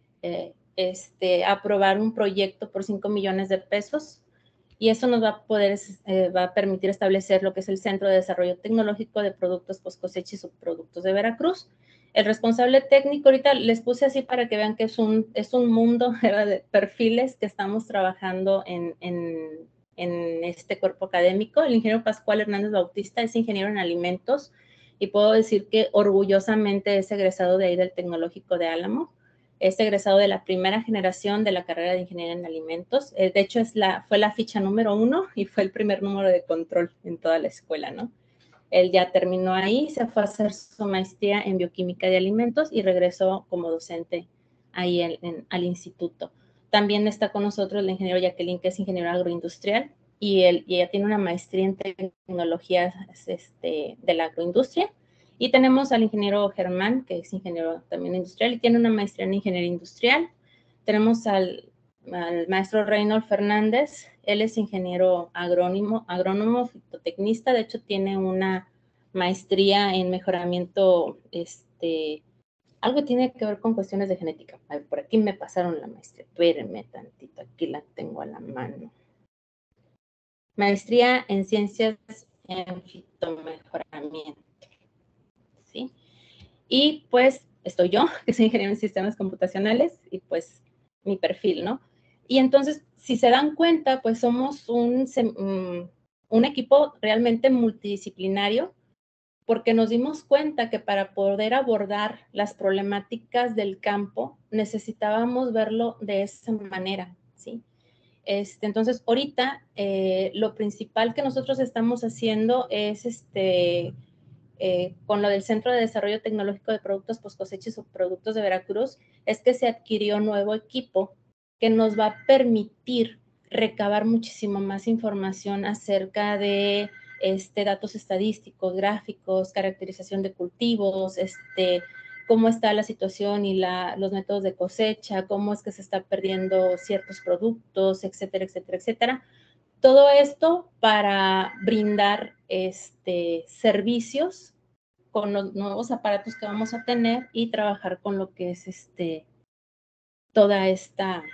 aprobar un proyecto por 5 millones de pesos y eso nos va a permitir establecer lo que es el Centro de Desarrollo Tecnológico de Productos Post Cosecha y Subproductos de Veracruz. El responsable técnico, ahorita les puse así para que vean que es un mundo de perfiles que estamos trabajando en este cuerpo académico. El ingeniero Pascual Hernández Bautista es ingeniero en alimentos y puedo decir que orgullosamente es egresado de ahí del Tecnológico de Álamo. Es egresado de la primera generación de la carrera de Ingeniería en Alimentos. De hecho, fue la ficha número 1 y fue el primer número de control en toda la escuela, ¿no? Él ya terminó ahí, se fue a hacer su maestría en Bioquímica de Alimentos y regresó como docente ahí al instituto. También está con nosotros el ingeniero Jacqueline, que es ingeniero agroindustrial, y ella tiene una maestría en tecnologías de la agroindustria. Y tenemos al ingeniero Germán, que es ingeniero también industrial y tiene una maestría en ingeniería industrial. Tenemos al maestro Reynold Fernández, él es ingeniero agrónomo fitotecnista, de hecho tiene una maestría en mejoramiento, algo tiene que ver con cuestiones de genética. A ver, por aquí me pasaron la maestría, espérenme tantito, aquí la tengo a la mano. Maestría en ciencias en fitomejoramiento, ¿sí? Y pues estoy yo, que soy ingeniero en sistemas computacionales, y pues mi perfil, ¿no? Y entonces, si se dan cuenta, pues somos un equipo realmente multidisciplinario, porque nos dimos cuenta que para poder abordar las problemáticas del campo necesitábamos verlo de esa manera, ¿sí? Entonces, ahorita lo principal que nosotros estamos haciendo es con lo del Centro de Desarrollo Tecnológico de Productos Post Cosecha y Subproductos de Veracruz, es que se adquirió nuevo equipo que nos va a permitir recabar muchísimo más información acerca de datos estadísticos, gráficos, caracterización de cultivos, cómo está la situación y los métodos de cosecha, cómo es que se está perdiendo ciertos productos, etcétera, etcétera, etcétera. Todo esto para brindar servicios con los nuevos aparatos que vamos a tener y trabajar con lo que es todas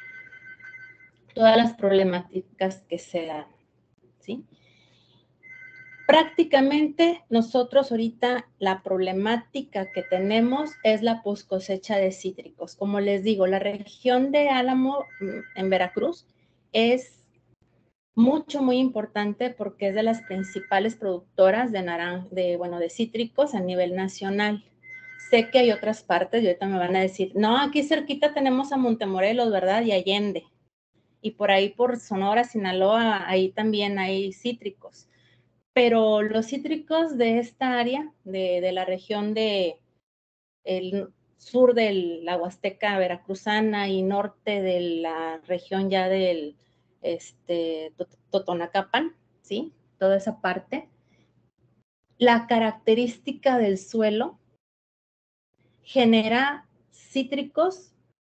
las problemáticas que se dan, ¿sí? Prácticamente nosotros ahorita la problemática que tenemos es la poscosecha de cítricos. Como les digo, la región de Álamo en Veracruz es muy importante porque es de las principales productoras de cítricos a nivel nacional. Sé que hay otras partes y ahorita me van a decir, no, aquí cerquita tenemos a Montemorelos, ¿verdad? Y Allende. Y por ahí por Sonora, Sinaloa, ahí también hay cítricos. Pero los cítricos de esta área, de la región del sur de la Huasteca veracruzana y norte de la región ya del Totonacapan, ¿sí? Toda esa parte. La característica del suelo genera cítricos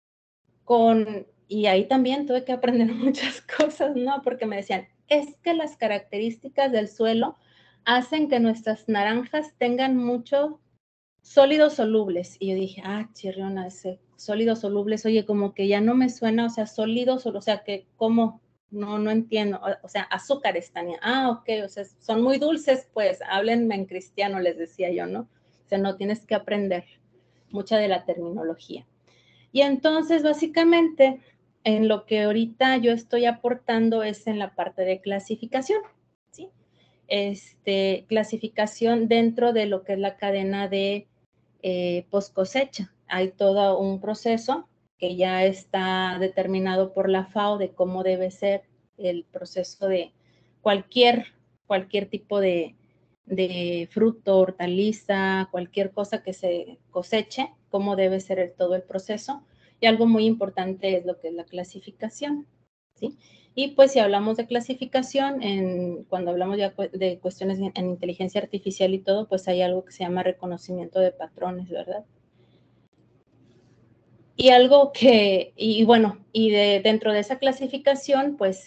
y ahí también tuve que aprender muchas cosas, ¿no? Porque me decían, es que las características del suelo hacen que nuestras naranjas tengan mucho sólidos solubles. Y yo dije, chirriona, ese sólidos solubles, oye, como que ya no me suena, o sea, sólidos, o sea, que ¿cómo? No entiendo, o sea, azúcares, Tania. Ok, o sea, son muy dulces, pues, háblenme en cristiano, les decía yo, ¿no? O sea, no tienes que aprender mucha de la terminología. Y entonces, básicamente, en lo que ahorita yo estoy aportando es en la parte de clasificación, ¿sí? Clasificación dentro de lo que es la cadena de post cosecha. Hay todo un proceso que ya está determinado por la FAO de cómo debe ser el proceso de cualquier tipo de fruto, hortaliza, cualquier cosa que se coseche, cómo debe ser todo el proceso. Y algo muy importante es lo que es la clasificación, ¿sí? Y pues si hablamos de clasificación, cuando hablamos ya de cuestiones en inteligencia artificial y todo, pues hay algo que se llama reconocimiento de patrones, ¿verdad? Y algo que, y bueno, dentro de esa clasificación, pues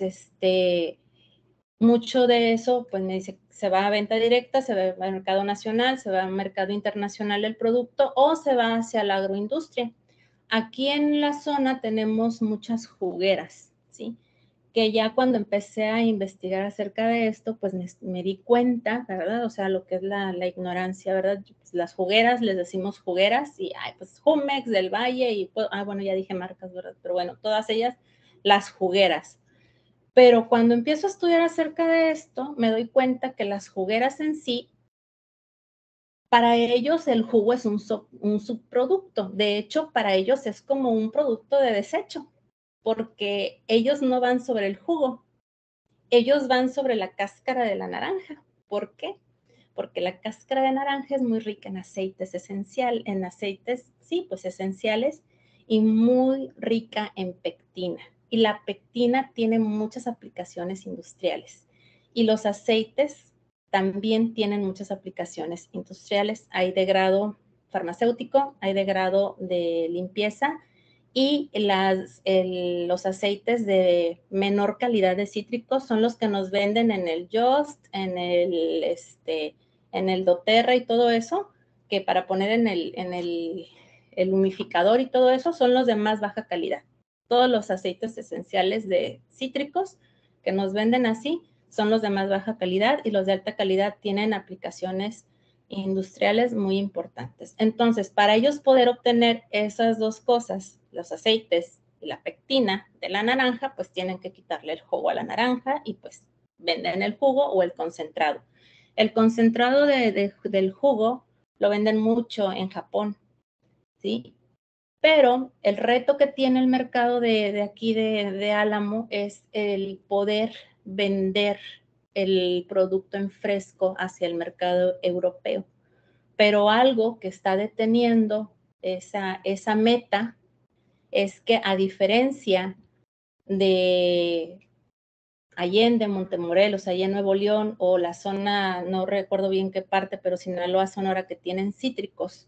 mucho de eso, pues me dice, se va a venta directa, se va al mercado nacional, se va al mercado internacional el producto o se va hacia la agroindustria. Aquí en la zona tenemos muchas jugueras, ¿sí? Que ya cuando empecé a investigar acerca de esto, pues me di cuenta, ¿verdad? O sea, lo que es la ignorancia, ¿verdad? Pues las jugueras, les decimos jugueras y, pues Jumex del Valle y, pues, bueno, ya dije marcas, ¿verdad? Pero bueno, todas ellas, las jugueras. Pero cuando empiezo a estudiar acerca de esto, me doy cuenta que las jugueras en sí, para ellos el jugo es un subproducto. De hecho, para ellos es como un producto de desecho, porque ellos no van sobre el jugo, ellos van sobre la cáscara de la naranja. ¿Por qué? Porque la cáscara de naranja es muy rica en aceites sí, pues esenciales y muy rica en pectina. Y la pectina tiene muchas aplicaciones industriales. Y los aceites también tienen muchas aplicaciones industriales. Hay de grado farmacéutico, hay de grado de limpieza y los aceites de menor calidad de cítricos son los que nos venden en el Just, en el doTERRA y todo eso, que para poner en el humificador y todo eso son los de más baja calidad. Todos los aceites esenciales de cítricos que nos venden así son los de más baja calidad y los de alta calidad tienen aplicaciones industriales muy importantes. Entonces, para ellos poder obtener esas dos cosas, los aceites y la pectina de la naranja, pues tienen que quitarle el jugo a la naranja y pues venden el jugo o el concentrado. El concentrado del jugo lo venden mucho en Japón, ¿sí? Pero el reto que tiene el mercado de aquí de Álamo es el poder vender el producto en fresco hacia el mercado europeo. Pero algo que está deteniendo esa meta es que a diferencia de Allende, Montemorelos, allá en Nuevo León o la zona, no recuerdo bien qué parte, pero Sinaloa, Sonora, que tienen cítricos,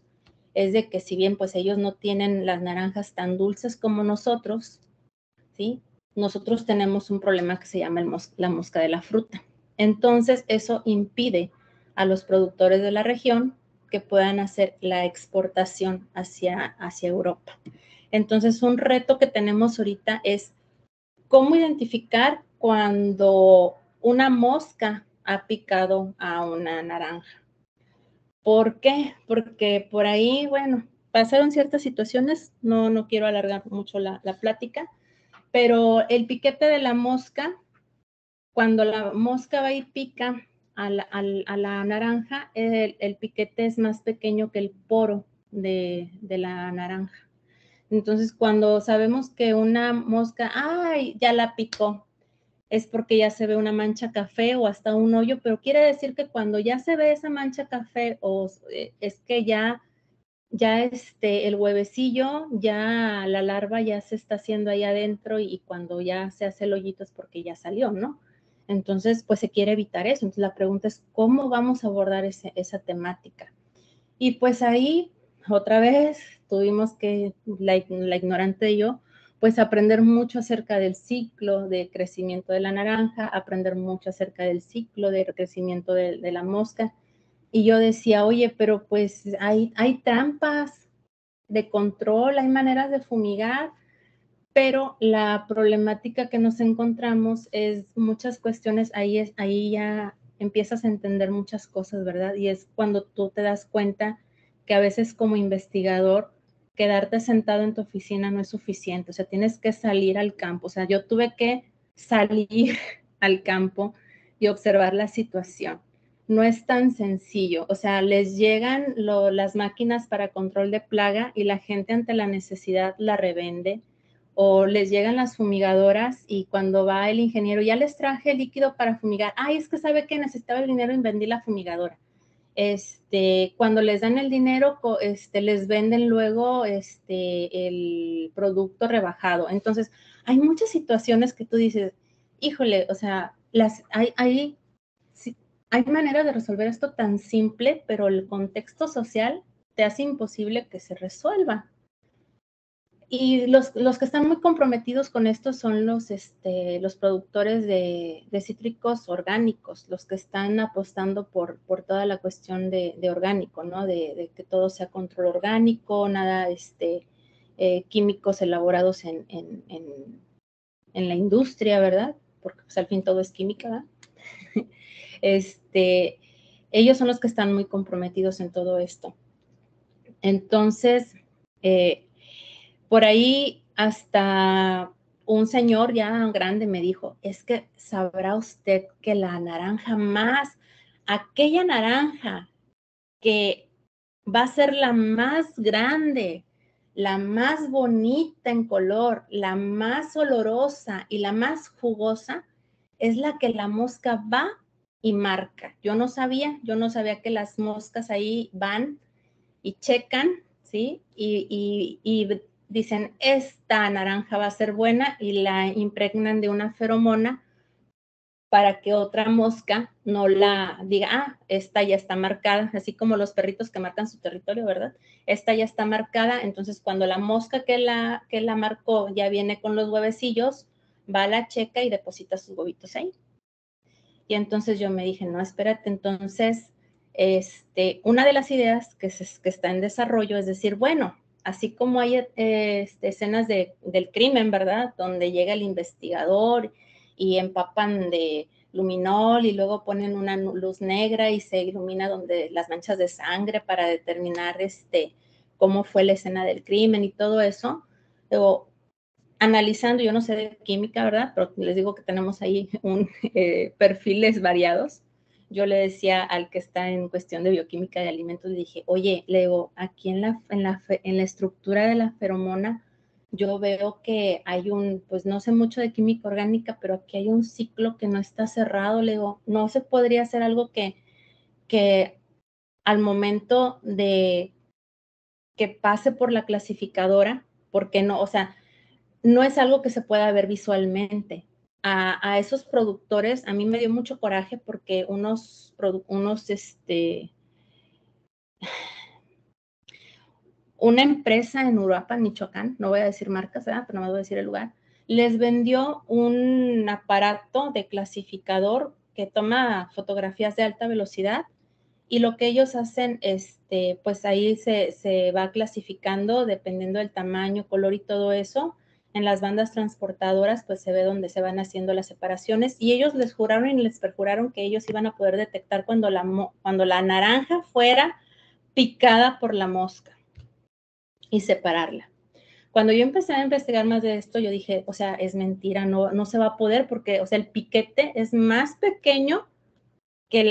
es de que si bien pues ellos no tienen las naranjas tan dulces como nosotros, ¿sí? Nosotros tenemos un problema que se llama la mosca de la fruta. Entonces, eso impide a los productores de la región que puedan hacer la exportación hacia Europa. Entonces, un reto que tenemos ahorita es cómo identificar cuando una mosca ha picado a una naranja. ¿Por qué? Porque por ahí, bueno, pasaron ciertas situaciones, no quiero alargar mucho la plática, pero el piquete de la mosca, cuando la mosca va y pica a la naranja, el piquete es más pequeño que el poro de la naranja. Entonces, cuando sabemos que una mosca, ¡ay!, ya la picó, es porque ya se ve una mancha café o hasta un hoyo, pero quiere decir que cuando ya se ve esa mancha café es que ya el huevecillo, ya la larva ya se está haciendo ahí adentro y cuando ya se hace el hoyito es porque ya salió, ¿no? Entonces, pues se quiere evitar eso. Entonces, la pregunta es, ¿cómo vamos a abordar esa temática? Y pues ahí, otra vez, tuvimos que, la ignorante y yo, pues aprender mucho acerca del ciclo de crecimiento de la naranja, aprender mucho acerca del ciclo de crecimiento de la mosca. Y yo decía, oye, pero pues hay trampas de control, hay maneras de fumigar, pero la problemática que nos encontramos es muchas cuestiones, ahí ya empiezas a entender muchas cosas, ¿verdad? Y es cuando tú te das cuenta que a veces como investigador, quedarte sentado en tu oficina no es suficiente, o sea, tienes que salir al campo, o sea, yo tuve que salir al campo y observar la situación. No es tan sencillo, o sea, les llegan las máquinas para control de plaga y la gente ante la necesidad la revende, o les llegan las fumigadoras y cuando va el ingeniero, ya les traje el líquido para fumigar, ay, es que sabe que necesitaba el dinero y vendí la fumigadora. Cuando les dan el dinero, les venden luego el producto rebajado. Entonces, hay muchas situaciones que tú dices, híjole, o sea, hay maneras de resolver esto tan simple, pero el contexto social te hace imposible que se resuelva. Y los que están muy comprometidos con esto son los productores de cítricos orgánicos, los que están apostando por toda la cuestión de orgánico, ¿no? De que todo sea control orgánico, nada químicos elaborados en la industria, ¿verdad? Porque pues, al fin todo es química, ¿verdad? Ellos son los que están muy comprometidos en todo esto. Entonces, por ahí hasta un señor ya grande me dijo, es que sabrá usted que la naranja aquella naranja que va a ser la más grande, la más bonita en color, la más olorosa y la más jugosa, es la que la mosca va y marca. Yo no sabía que las moscas ahí van y checan, ¿sí? Y dicen, esta naranja va a ser buena y la impregnan de una feromona para que otra mosca no la diga, esta ya está marcada, así como los perritos que marcan su territorio, ¿verdad? Esta ya está marcada, entonces cuando la mosca que la marcó ya viene con los huevecillos, va a la checa y deposita sus huevitos ahí. Y entonces yo me dije, no, espérate, entonces, una de las ideas que está en desarrollo es decir, bueno, así como hay escenas del crimen, ¿verdad? Donde llega el investigador y empapan de luminol y luego ponen una luz negra y se ilumina donde las manchas de sangre para determinar cómo fue la escena del crimen y todo eso. Luego, analizando, yo no sé de química, ¿verdad? Pero les digo que tenemos ahí perfiles variados. Yo le decía al que está en cuestión de bioquímica de alimentos, le dije, oye, le digo, aquí en la estructura de la feromona, yo veo que hay pues no sé mucho de química orgánica, pero aquí hay un ciclo que no está cerrado. Le digo, no se podría hacer algo que al momento de que pase por la clasificadora, porque no, o sea, no es algo que se pueda ver visualmente. A esos productores, a mí me dio mucho coraje porque una empresa en Uruapan, Michoacán, no voy a decir marcas, ¿verdad? Pero no me voy a decir el lugar, les vendió un aparato de clasificador que toma fotografías de alta velocidad y lo que ellos hacen, pues ahí se va clasificando dependiendo del tamaño, color y todo eso. En las bandas transportadoras, pues se ve donde se van haciendo las separaciones y ellos les juraron y les perjuraron que ellos iban a poder detectar cuando la naranja fuera picada por la mosca y separarla. Cuando yo empecé a investigar más de esto, yo dije, o sea, es mentira, no se va a poder porque, o sea, el piquete es más pequeño que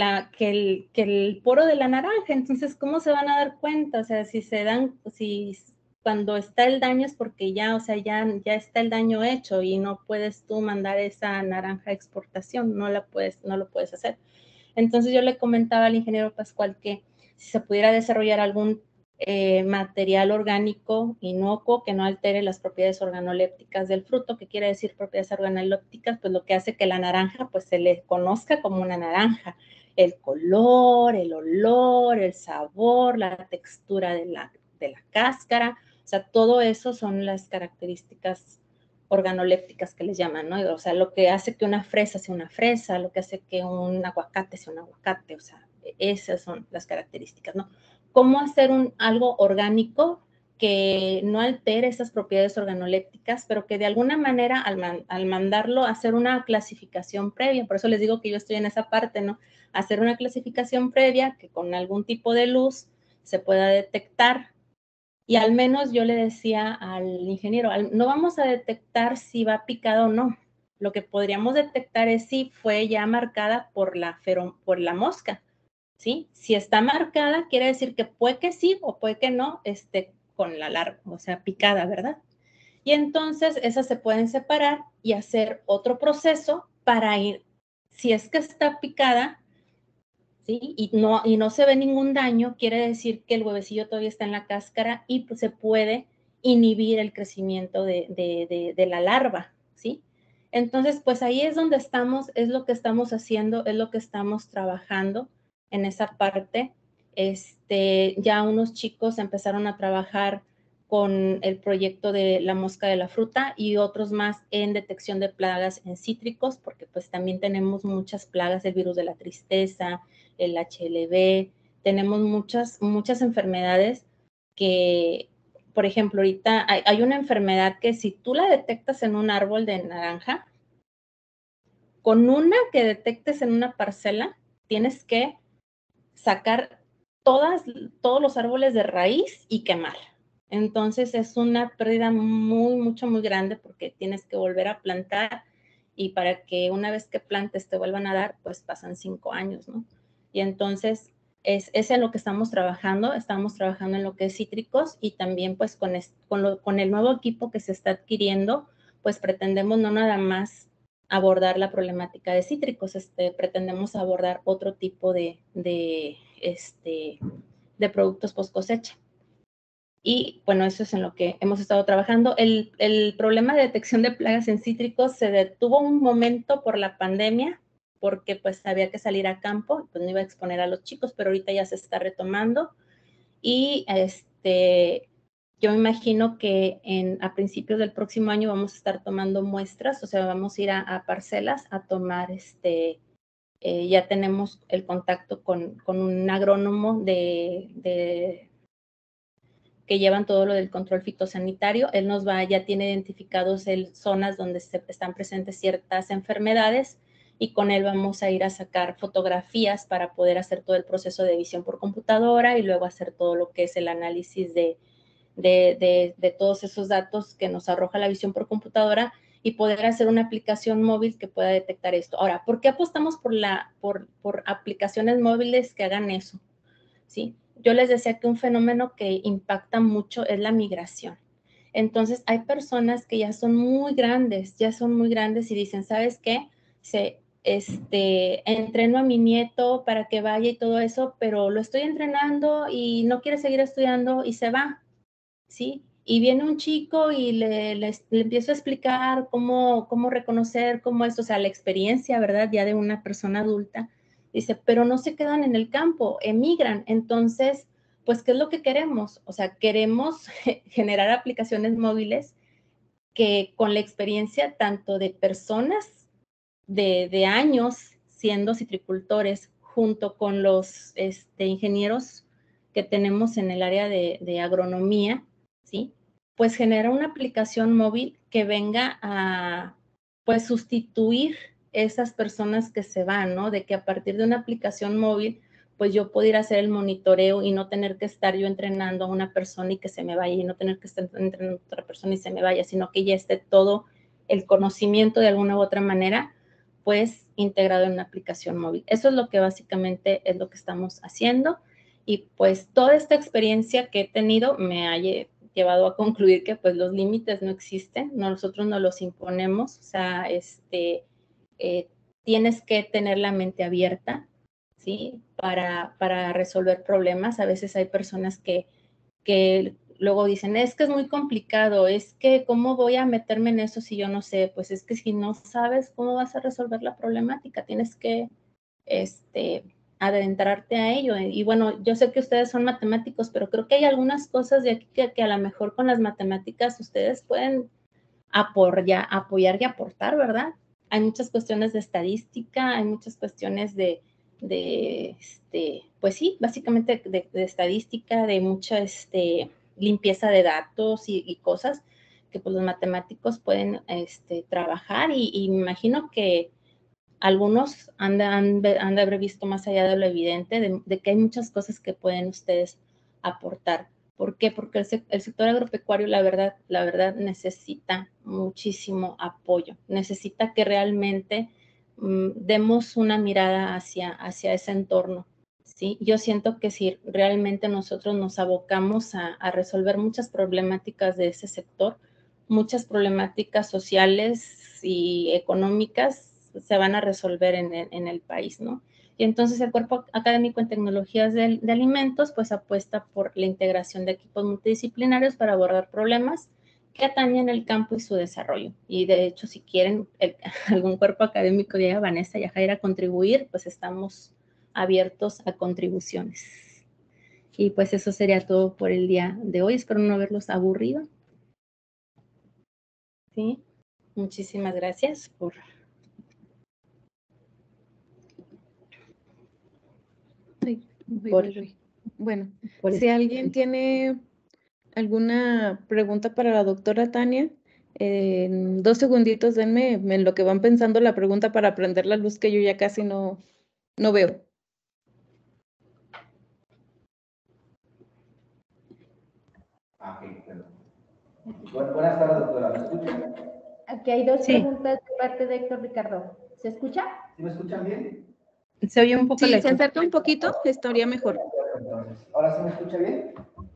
el poro de la naranja. Entonces, ¿cómo se van a dar cuenta? O sea, si cuando está el daño es porque ya, o sea, ya está el daño hecho y no puedes tú mandar esa naranja a exportación, no lo puedes hacer. Entonces yo le comentaba al ingeniero Pascual que si se pudiera desarrollar algún material orgánico inocuo que no altere las propiedades organolépticas del fruto. ¿Qué quiere decir propiedades organolépticas? Pues lo que hace que la naranja pues se le conozca como una naranja. El color, el olor, el sabor, la textura de la cáscara, o sea, todo eso son las características organolépticas que les llaman, ¿no? O sea, lo que hace que una fresa sea una fresa, lo que hace que un aguacate sea un aguacate, o sea, esas son las características, ¿no? ¿Cómo hacer algo orgánico que no altere esas propiedades organolépticas, pero que de alguna manera al mandarlo a hacer una clasificación previa, por eso les digo que yo estoy en esa parte, ¿no? Hacer una clasificación previa que con algún tipo de luz se pueda detectar. Y al menos yo le decía al ingeniero, no vamos a detectar si va picada o no. Lo que podríamos detectar es si fue ya marcada por la mosca, ¿sí? Si está marcada, quiere decir que puede que sí o puede que no esté con la larva, o sea, picada, ¿verdad? Y entonces esas se pueden separar y hacer otro proceso para ir, si es que está picada, ¿sí? Y no se ve ningún daño, quiere decir que el huevecillo todavía está en la cáscara y pues, se puede inhibir el crecimiento de la larva, ¿sí? Entonces, pues ahí es donde estamos, es lo que estamos haciendo, es lo que estamos trabajando en esa parte. Ya unos chicos empezaron a trabajar con el proyecto de la mosca de la fruta y otros más en detección de plagas en cítricos, porque pues también tenemos muchas plagas, el virus de la tristeza, el HLB, tenemos muchas enfermedades que, por ejemplo, ahorita hay una enfermedad que si tú la detectas en un árbol de naranja, con una que detectes en una parcela, tienes que sacar todos los árboles de raíz y quemar. Entonces es una pérdida muy grande porque tienes que volver a plantar y para que una vez que plantes te vuelvan a dar, pues pasan 5 años, ¿no? Y entonces es en lo que estamos trabajando en lo que es cítricos y también pues con el nuevo equipo que se está adquiriendo, pues pretendemos no nada más abordar la problemática de cítricos, pretendemos abordar otro tipo de productos post cosecha. Y bueno, eso es en lo que hemos estado trabajando. El problema de detección de plagas en cítricos se detuvo un momento por la pandemia, porque pues había que salir a campo, pues no iba a exponer a los chicos, pero ahorita ya se está retomando. Y yo me imagino que a principios del próximo año vamos a estar tomando muestras, o sea, vamos a ir a parcelas a tomar ya tenemos el contacto con un agrónomo que llevan todo lo del control fitosanitario. Él ya tiene identificados zonas donde están presentes ciertas enfermedades y con él vamos a ir a sacar fotografías para poder hacer todo el proceso de visión por computadora y luego hacer todo lo que es el análisis de todos esos datos que nos arroja la visión por computadora y poder hacer una aplicación móvil que pueda detectar esto. Ahora, ¿por qué apostamos por aplicaciones móviles que hagan eso? ¿Sí? Yo les decía que un fenómeno que impacta mucho es la migración. Entonces, hay personas que ya son muy grandes y dicen, ¿sabes qué? Entreno a mi nieto para que vaya y todo eso, pero lo estoy entrenando y no quiere seguir estudiando y se va, ¿sí? Y viene un chico y le empiezo a explicar cómo reconocer, cómo es, o sea, la experiencia, ¿verdad? Ya de una persona adulta. Dice, pero no se quedan en el campo, emigran. Entonces, pues, ¿qué es lo que queremos? O sea, queremos generar aplicaciones móviles que con la experiencia tanto de personas de años siendo citricultores, junto con los ingenieros que tenemos en el área de agronomía, ¿sí? Pues genera una aplicación móvil que venga a, pues, sustituir esas personas que se van, ¿no? De que a partir de una aplicación móvil, pues yo puedo ir a hacer el monitoreo y no tener que estar yo entrenando a una persona y que se me vaya, y no tener que estar entrenando a otra persona y se me vaya, sino que ya esté todo el conocimiento de alguna u otra manera, pues integrado en una aplicación móvil. Eso es lo que básicamente es lo que estamos haciendo, y pues toda esta experiencia que he tenido me ha llevado a concluir que pues los límites no existen, nosotros no los imponemos, o sea, tienes que tener la mente abierta, ¿sí? Para resolver problemas. A veces hay personas que luego dicen, es que es muy complicado, es que ¿cómo voy a meterme en eso si yo no sé? Pues es que si no sabes cómo vas a resolver la problemática, tienes que adentrarte a ello. Y bueno, yo sé que ustedes son matemáticos, pero creo que hay algunas cosas de aquí que a lo mejor con las matemáticas ustedes pueden apoyar y aportar, ¿verdad? Hay muchas cuestiones de estadística, hay muchas cuestiones pues sí, básicamente de estadística, de mucha limpieza de datos y cosas que pues los matemáticos pueden trabajar, y me imagino que algunos han de haber visto más allá de lo evidente, de que hay muchas cosas que pueden ustedes aportar. ¿Por qué? Porque el sector agropecuario, la verdad necesita muchísimo apoyo, necesita que realmente demos una mirada hacia ese entorno, ¿sí? Yo siento que si realmente nosotros nos abocamos a resolver muchas problemáticas de ese sector, muchas problemáticas sociales y económicas se van a resolver en el país, ¿no? Y entonces el Cuerpo Académico en Tecnologías de Alimentos pues apuesta por la integración de equipos multidisciplinarios para abordar problemas que atañen el campo y su desarrollo. Y de hecho, si quieren algún cuerpo académico de Vanessa y a Jaira contribuir, pues estamos abiertos a contribuciones. Y pues eso sería todo por el día de hoy. Espero no haberlos aburrido. ¿Sí? Muchísimas gracias por... Bueno, si alguien tiene alguna pregunta para la doctora Tania, en 2 segunditos denme en lo que van pensando la pregunta para prender la luz que yo ya casi no veo. Ok, perdón. Buenas tardes, doctora. ¿Me escuchan? Aquí hay 2 preguntas de parte de Héctor Ricardo. ¿Se escucha? ¿Sí me escuchan bien? Se oye un poco lejos. Si se acerca un poquito, estaría mejor. Entonces, ¿ahora sí me escucha bien?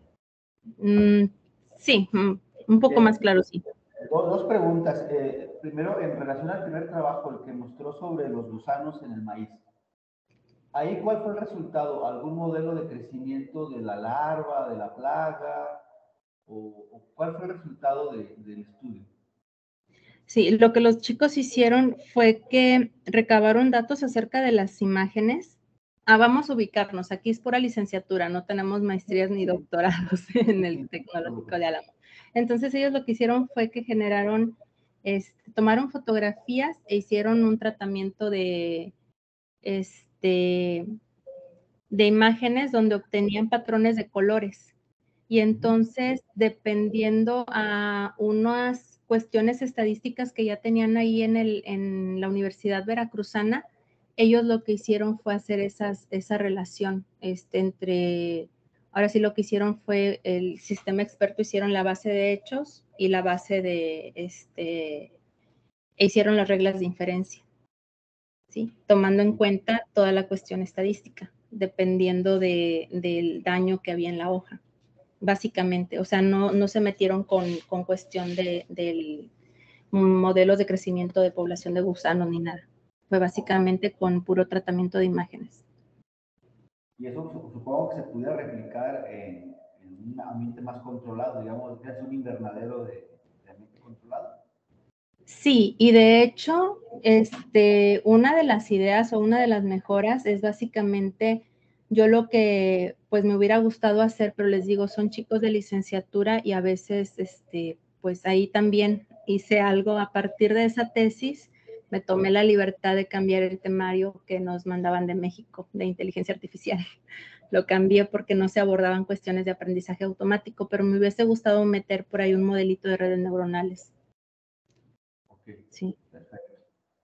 Sí, un poco más claro, sí. Dos preguntas. Primero, en relación al primer trabajo, el que mostró sobre los gusanos en el maíz. ¿Ahí cuál fue el resultado? ¿Algún modelo de crecimiento de la larva, de la plaga? ¿O cuál fue el resultado del estudio? Sí, lo que los chicos hicieron fue que recabaron datos acerca de las imágenes. Vamos a ubicarnos, aquí es pura licenciatura, no tenemos maestrías ni doctorados en el Tecnológico de Álamo. Entonces ellos lo que hicieron fue que tomaron fotografías e hicieron un tratamiento de imágenes donde obtenían patrones de colores. Y entonces, dependiendo a unas cuestiones estadísticas que ya tenían ahí en la Universidad Veracruzana, ellos lo que hicieron fue hacer esa relación ahora sí lo que hicieron fue el sistema experto, hicieron la base de hechos y la base e hicieron las reglas de inferencia, ¿sí? Tomando en cuenta toda la cuestión estadística, dependiendo del daño que había en la hoja. Básicamente, o sea, no se metieron con cuestión del modelos de crecimiento de población de gusanos ni nada. Fue básicamente con puro tratamiento de imágenes. Y eso supongo que se pudiera replicar en un ambiente más controlado, digamos, que es un invernadero de ambiente controlado. Sí, y de hecho, una de las ideas o una de las mejoras es básicamente, yo lo que pues me hubiera gustado hacer, pero les digo, son chicos de licenciatura y a veces, pues ahí también hice algo. A partir de esa tesis, me tomé la libertad de cambiar el temario que nos mandaban de México, de inteligencia artificial. Lo cambié porque no se abordaban cuestiones de aprendizaje automático, pero me hubiese gustado meter por ahí un modelito de redes neuronales. Ok, sí. Perfecto.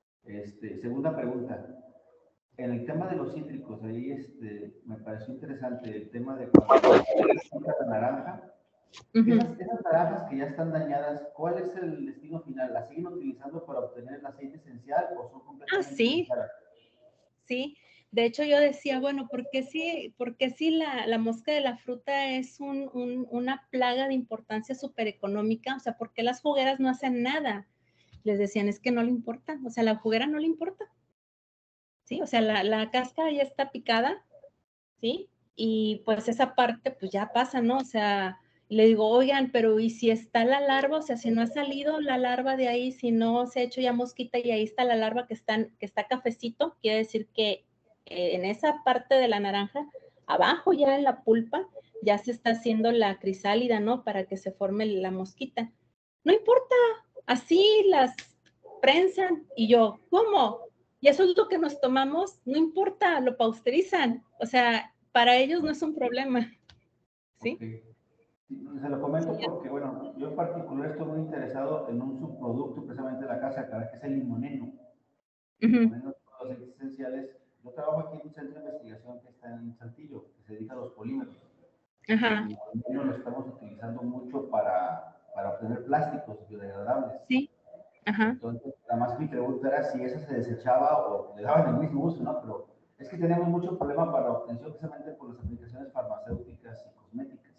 Segunda pregunta. En el tema de los cítricos, ahí me pareció interesante el tema de cuando la naranja. Esas naranjas que ya están dañadas, ¿cuál es el destino final? ¿Las siguen utilizando para obtener el aceite esencial o son completamente dañadas? Sí. De hecho, yo decía, bueno, ¿por qué sí la mosca de la fruta es una plaga de importancia súper económica? O sea, ¿por qué las jugueras no hacen nada? Les decían, es que no le importa, o sea, la juguera no le importa. ¿Sí? O sea, la cáscara ya está picada, ¿sí? Y pues esa parte, pues ya pasa, ¿no? O sea, le digo, oigan, pero ¿y si está la larva? O sea, si no ha salido la larva de ahí, si no se ha hecho ya mosquita y ahí está la larva que está cafecito, quiere decir que en esa parte de la naranja, abajo ya en la pulpa, ya se está haciendo la crisálida, ¿no? Para que se forme la mosquita. No importa, así las prensan. Y yo, ¿cómo? Y eso es lo que nos tomamos, no importa, lo pausterizan. O sea, para ellos no es un problema. ¿Sí? Okay. Se lo comento porque, bueno, yo en particular estoy muy interesado en un subproducto precisamente de la cáscara, que es el limoneno. El limoneno es uno de los aceites esenciales. Yo trabajo aquí en un centro de investigación que está en Saltillo, que se dedica a los polímeros. El limoneno lo estamos utilizando mucho para obtener plásticos biodegradables. Sí. Entonces, además mi pregunta era si eso se desechaba o le daban el mismo uso, ¿no? Pero es que tenemos mucho problema para obtención precisamente por las aplicaciones farmacéuticas y cosméticas.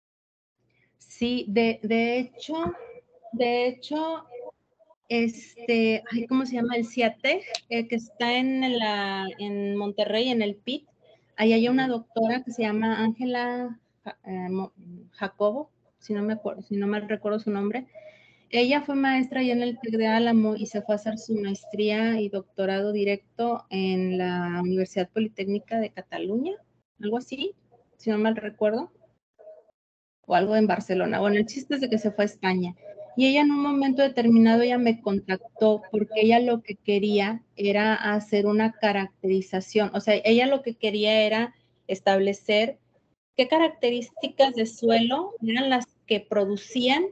Sí, de hecho, ¿cómo se llama? El CIATEG, que está en Monterrey, en el PIT. Ahí hay una doctora que se llama Ángela Jacobo, si no mal recuerdo su nombre. Ella fue maestra allá en el TEC de Álamo y se fue a hacer su maestría y doctorado directo en la Universidad Politécnica de Cataluña, algo así, si no mal recuerdo, o algo en Barcelona. Bueno, el chiste es de que se fue a España. Y ella en un momento determinado ella me contactó porque ella lo que quería era hacer una caracterización, o sea, ella lo que quería era establecer qué características de suelo eran las que producían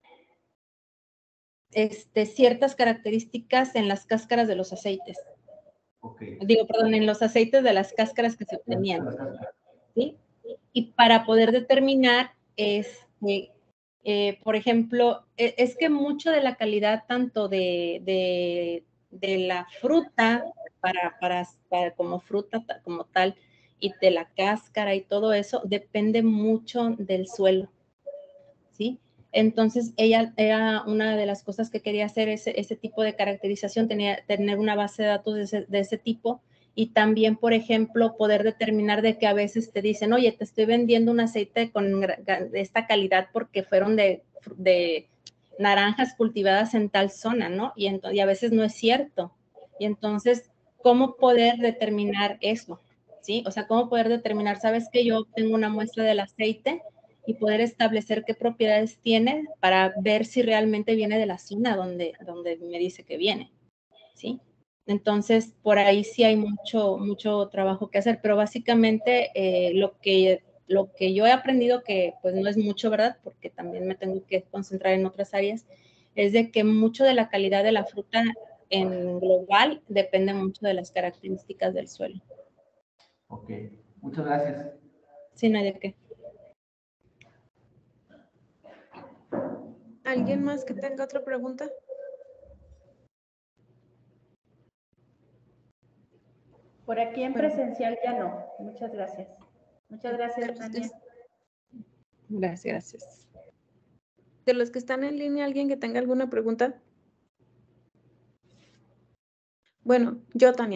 ciertas características en las cáscaras de los aceites. Okay. Digo, perdón, en los aceites de las cáscaras que se obtenían. ¿Sí? Y para poder determinar, por ejemplo, es que mucho de la calidad tanto de la fruta para como fruta como tal y de la cáscara y todo eso depende mucho del suelo, ¿sí? Entonces, ella era una de las cosas que quería hacer, ese tipo de caracterización, tener una base de datos de ese tipo y también, por ejemplo, poder determinar de que a veces te dicen, oye, te estoy vendiendo un aceite de esta calidad porque fueron de naranjas cultivadas en tal zona, ¿no? Y a veces no es cierto. Y entonces, ¿cómo poder determinar eso? ¿Sí? O sea, ¿cómo poder determinar, sabes que yo tengo una muestra del aceite y poder establecer qué propiedades tiene para ver si realmente viene de la zona donde me dice que viene, ¿sí? Entonces, por ahí sí hay mucho trabajo que hacer, pero básicamente lo que yo he aprendido, que pues no es mucho, ¿verdad? Porque también me tengo que concentrar en otras áreas, es de que mucho de la calidad de la fruta en global depende mucho de las características del suelo. Ok, muchas gracias. Sí, no hay de qué. ¿Alguien más que tenga otra pregunta? Por aquí en presencial ya no. Muchas gracias. Muchas gracias, Tania. Gracias. De los que están en línea, ¿alguien que tenga alguna pregunta? Bueno, yo, Tania.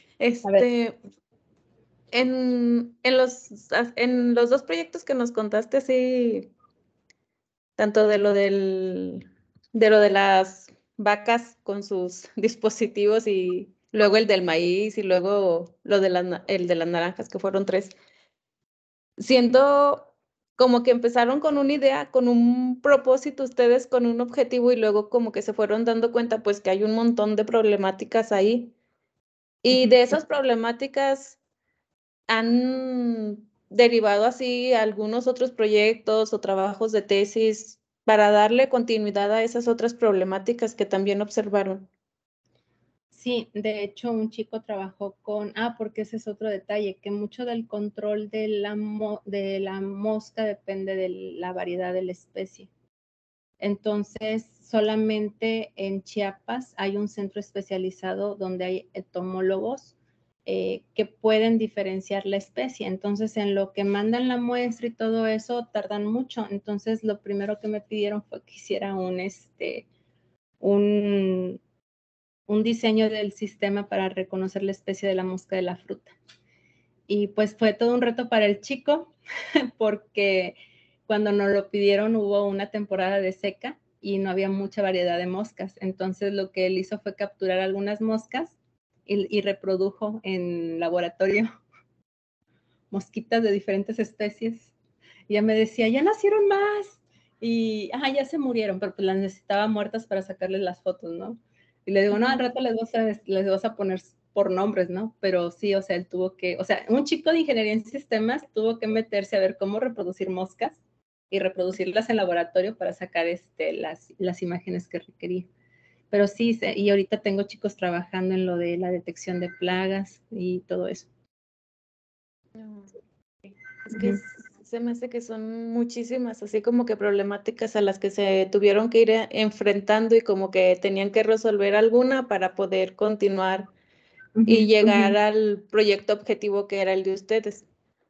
En los dos proyectos que nos contaste, sí, tanto de lo de las vacas con sus dispositivos y luego el del maíz y luego el de las naranjas, que fueron 3. siento como que empezaron con una idea, con un propósito ustedes, con un objetivo y luego como que se fueron dando cuenta pues que hay un montón de problemáticas ahí. Y de esas problemáticas han derivado así algunos otros proyectos o trabajos de tesis para darle continuidad a esas otras problemáticas que también observaron. Sí, de hecho un chico trabajó con, porque ese es otro detalle, que mucho del control de la mosca depende de la variedad de la especie. Entonces, solamente en Chiapas hay un centro especializado donde hay entomólogos que pueden diferenciar la especie. Entonces, en lo que mandan la muestra y todo eso, tardan mucho. Entonces, lo primero que me pidieron fue que hiciera un diseño del sistema para reconocer la especie de la mosca de la fruta. Y pues fue todo un reto para el chico, porque cuando nos lo pidieron hubo una temporada de seca y no había mucha variedad de moscas. Entonces lo que él hizo fue capturar algunas moscas y reprodujo en laboratorio mosquitas de diferentes especies. Y ya me decía, ya nacieron más. Y, ya se murieron, pero pues las necesitaba muertas para sacarles las fotos, ¿no? Y le digo, no, al rato les vas a poner por nombres, ¿no? Pero sí, o sea, él tuvo que, o sea, un chico de ingeniería en sistemas tuvo que meterse a ver cómo reproducir moscas y reproducirlas en laboratorio para sacar las imágenes que requería. Pero sí, y ahorita tengo chicos trabajando en lo de la detección de plagas y todo eso. Es que se me hace que son muchísimas, así como que problemáticas a las que se tuvieron que ir enfrentando y como que tenían que resolver alguna para poder continuar y llegar al proyecto objetivo que era el de ustedes.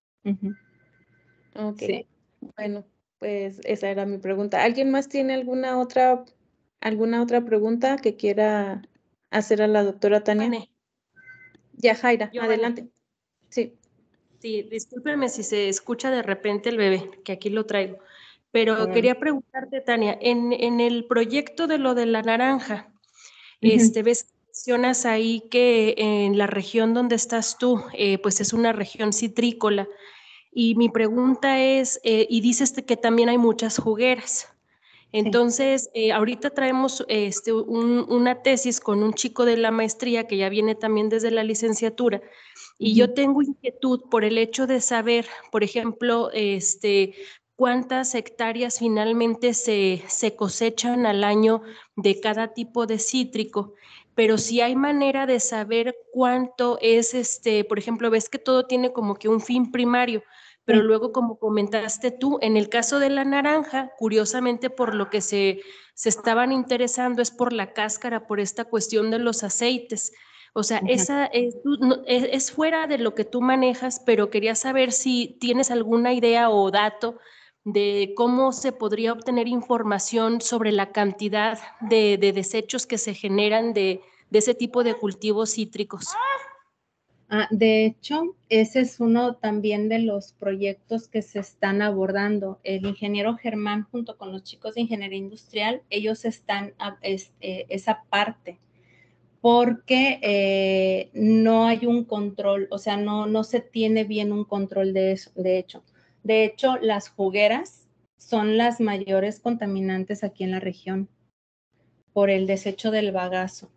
Ok, Sí. Bueno, pues esa era mi pregunta. ¿Alguien más tiene alguna otra pregunta que quiera hacer a la doctora Tania? Vane. Ya, Jaira, Yo, adelante. Sí. Sí, discúlpeme si se escucha de repente el bebé, que aquí lo traigo. Pero quería preguntarte, Tania, en el proyecto de lo de la naranja, ves que mencionas ahí que en la región donde estás tú, pues es una región citrícola. Y mi pregunta es, y dices que también hay muchas jugueras. Entonces, ahorita traemos una tesis con un chico de la maestría que ya viene también desde la licenciatura. Y yo tengo inquietud por el hecho de saber, por ejemplo, cuántas hectáreas finalmente se cosechan al año de cada tipo de cítrico, pero si hay manera de saber cuánto es, por ejemplo, ves que todo tiene como que un fin primario, pero luego, como comentaste tú, en el caso de la naranja, curiosamente por lo que se estaban interesando es por la cáscara, por esta cuestión de los aceites. O sea, esa es fuera de lo que tú manejas, pero quería saber si tienes alguna idea o dato de cómo se podría obtener información sobre la cantidad de desechos que se generan de ese tipo de cultivos cítricos. De hecho, ese es uno también de los proyectos que se están abordando. El ingeniero Germán, junto con los chicos de ingeniería industrial, ellos están esa parte, porque no hay un control, o sea, no se tiene bien un control de eso, de hecho. De hecho, las jugueras son las mayores contaminantes aquí en la región por el desecho del bagazo.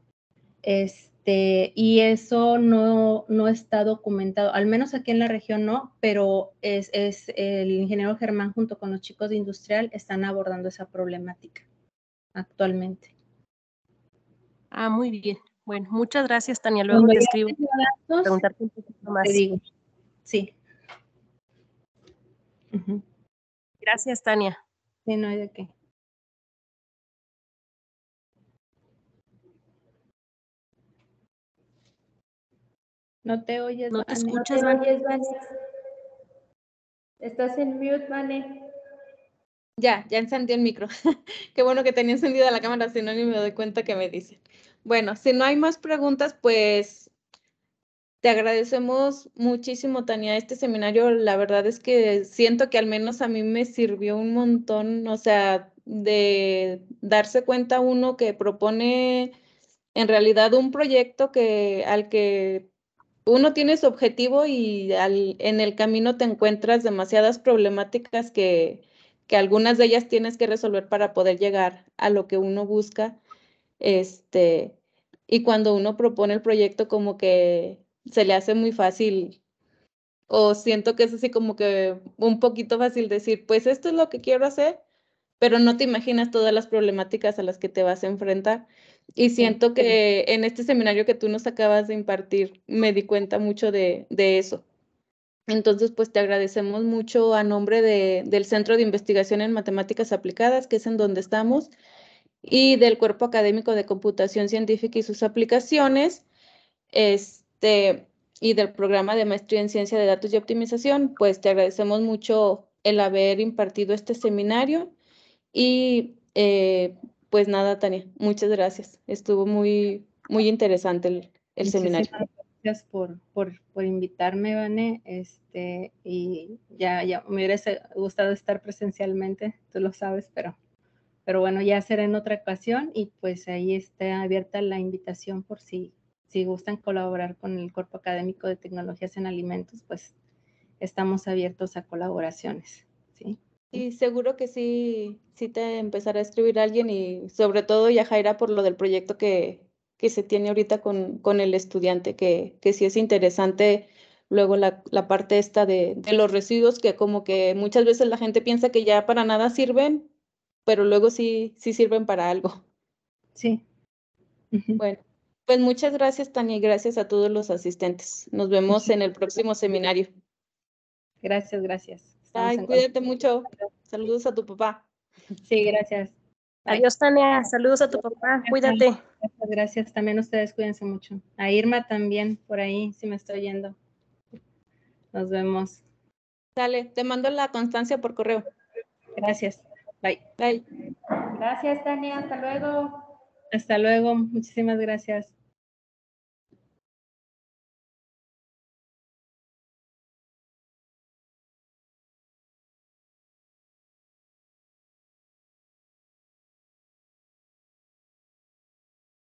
Y eso no está documentado, al menos aquí en la región no, pero es el ingeniero Germán junto con los chicos de industrial están abordando esa problemática actualmente. Muy bien. Bueno, muchas gracias, Tania. Luego te escribo para preguntarte un poquito más. Te digo, sí. Gracias, Tania. Sí, no hay de qué. No te oyes, ¿No te Vane. escuchas, No te Vane? oyes, Vane. Estás en mute, Vane. Ya encendió el micro. Qué bueno que tenía encendida la cámara, si no ni me doy cuenta que me dicen. Bueno, si no hay más preguntas, pues te agradecemos muchísimo, Tania, este seminario. La verdad es que siento que al menos a mí me sirvió un montón, o sea, de darse cuenta uno que propone en realidad un proyecto al que uno tiene su objetivo y en el camino te encuentras demasiadas problemáticas que algunas de ellas tienes que resolver para poder llegar a lo que uno busca. Y cuando uno propone el proyecto, como que se le hace muy fácil, o siento que es así como que un poquito fácil decir, pues esto es lo que quiero hacer, pero no te imaginas todas las problemáticas a las que te vas a enfrentar. Y siento que en este seminario que tú nos acabas de impartir, me di cuenta mucho de eso. Entonces, pues te agradecemos mucho a nombre del Centro de Investigación en Matemáticas Aplicadas, que es en donde estamos, y del Cuerpo Académico de Computación Científica y sus aplicaciones, y del Programa de Maestría en Ciencia de Datos y Optimización. Pues te agradecemos mucho el haber impartido este seminario y pues nada, Tania, muchas gracias. Estuvo muy, muy interesante el seminario. Muchísimas gracias por invitarme, Vane. Y ya me hubiera gustado estar presencialmente, tú lo sabes, pero bueno, ya será en otra ocasión y pues ahí está abierta la invitación por si gustan colaborar con el Cuerpo Académico de Tecnologías en Alimentos, pues estamos abiertos a colaboraciones, ¿sí? Y seguro que sí te empezará a escribir alguien y sobre todo Yajaira por lo del proyecto que se tiene ahorita con el estudiante, que sí es interesante luego la parte esta de los residuos, que como que muchas veces la gente piensa que ya para nada sirven, pero luego sí sirven para algo. Sí. Bueno, pues muchas gracias, Tania, y gracias a todos los asistentes. Nos vemos en el próximo seminario. Gracias. Estamos Ay, en cuídate contacto. mucho. Saludos a tu papá. Sí, gracias. Bye. Adiós, Tania. Saludos a tu papá. Cuídate. Gracias. También ustedes cuídense mucho. A Irma también, por ahí, si me estoy yendo. Nos vemos. Dale, te mando la constancia por correo. Gracias. Bye. Bye. Gracias, Tania. Hasta luego. Hasta luego. Muchísimas gracias.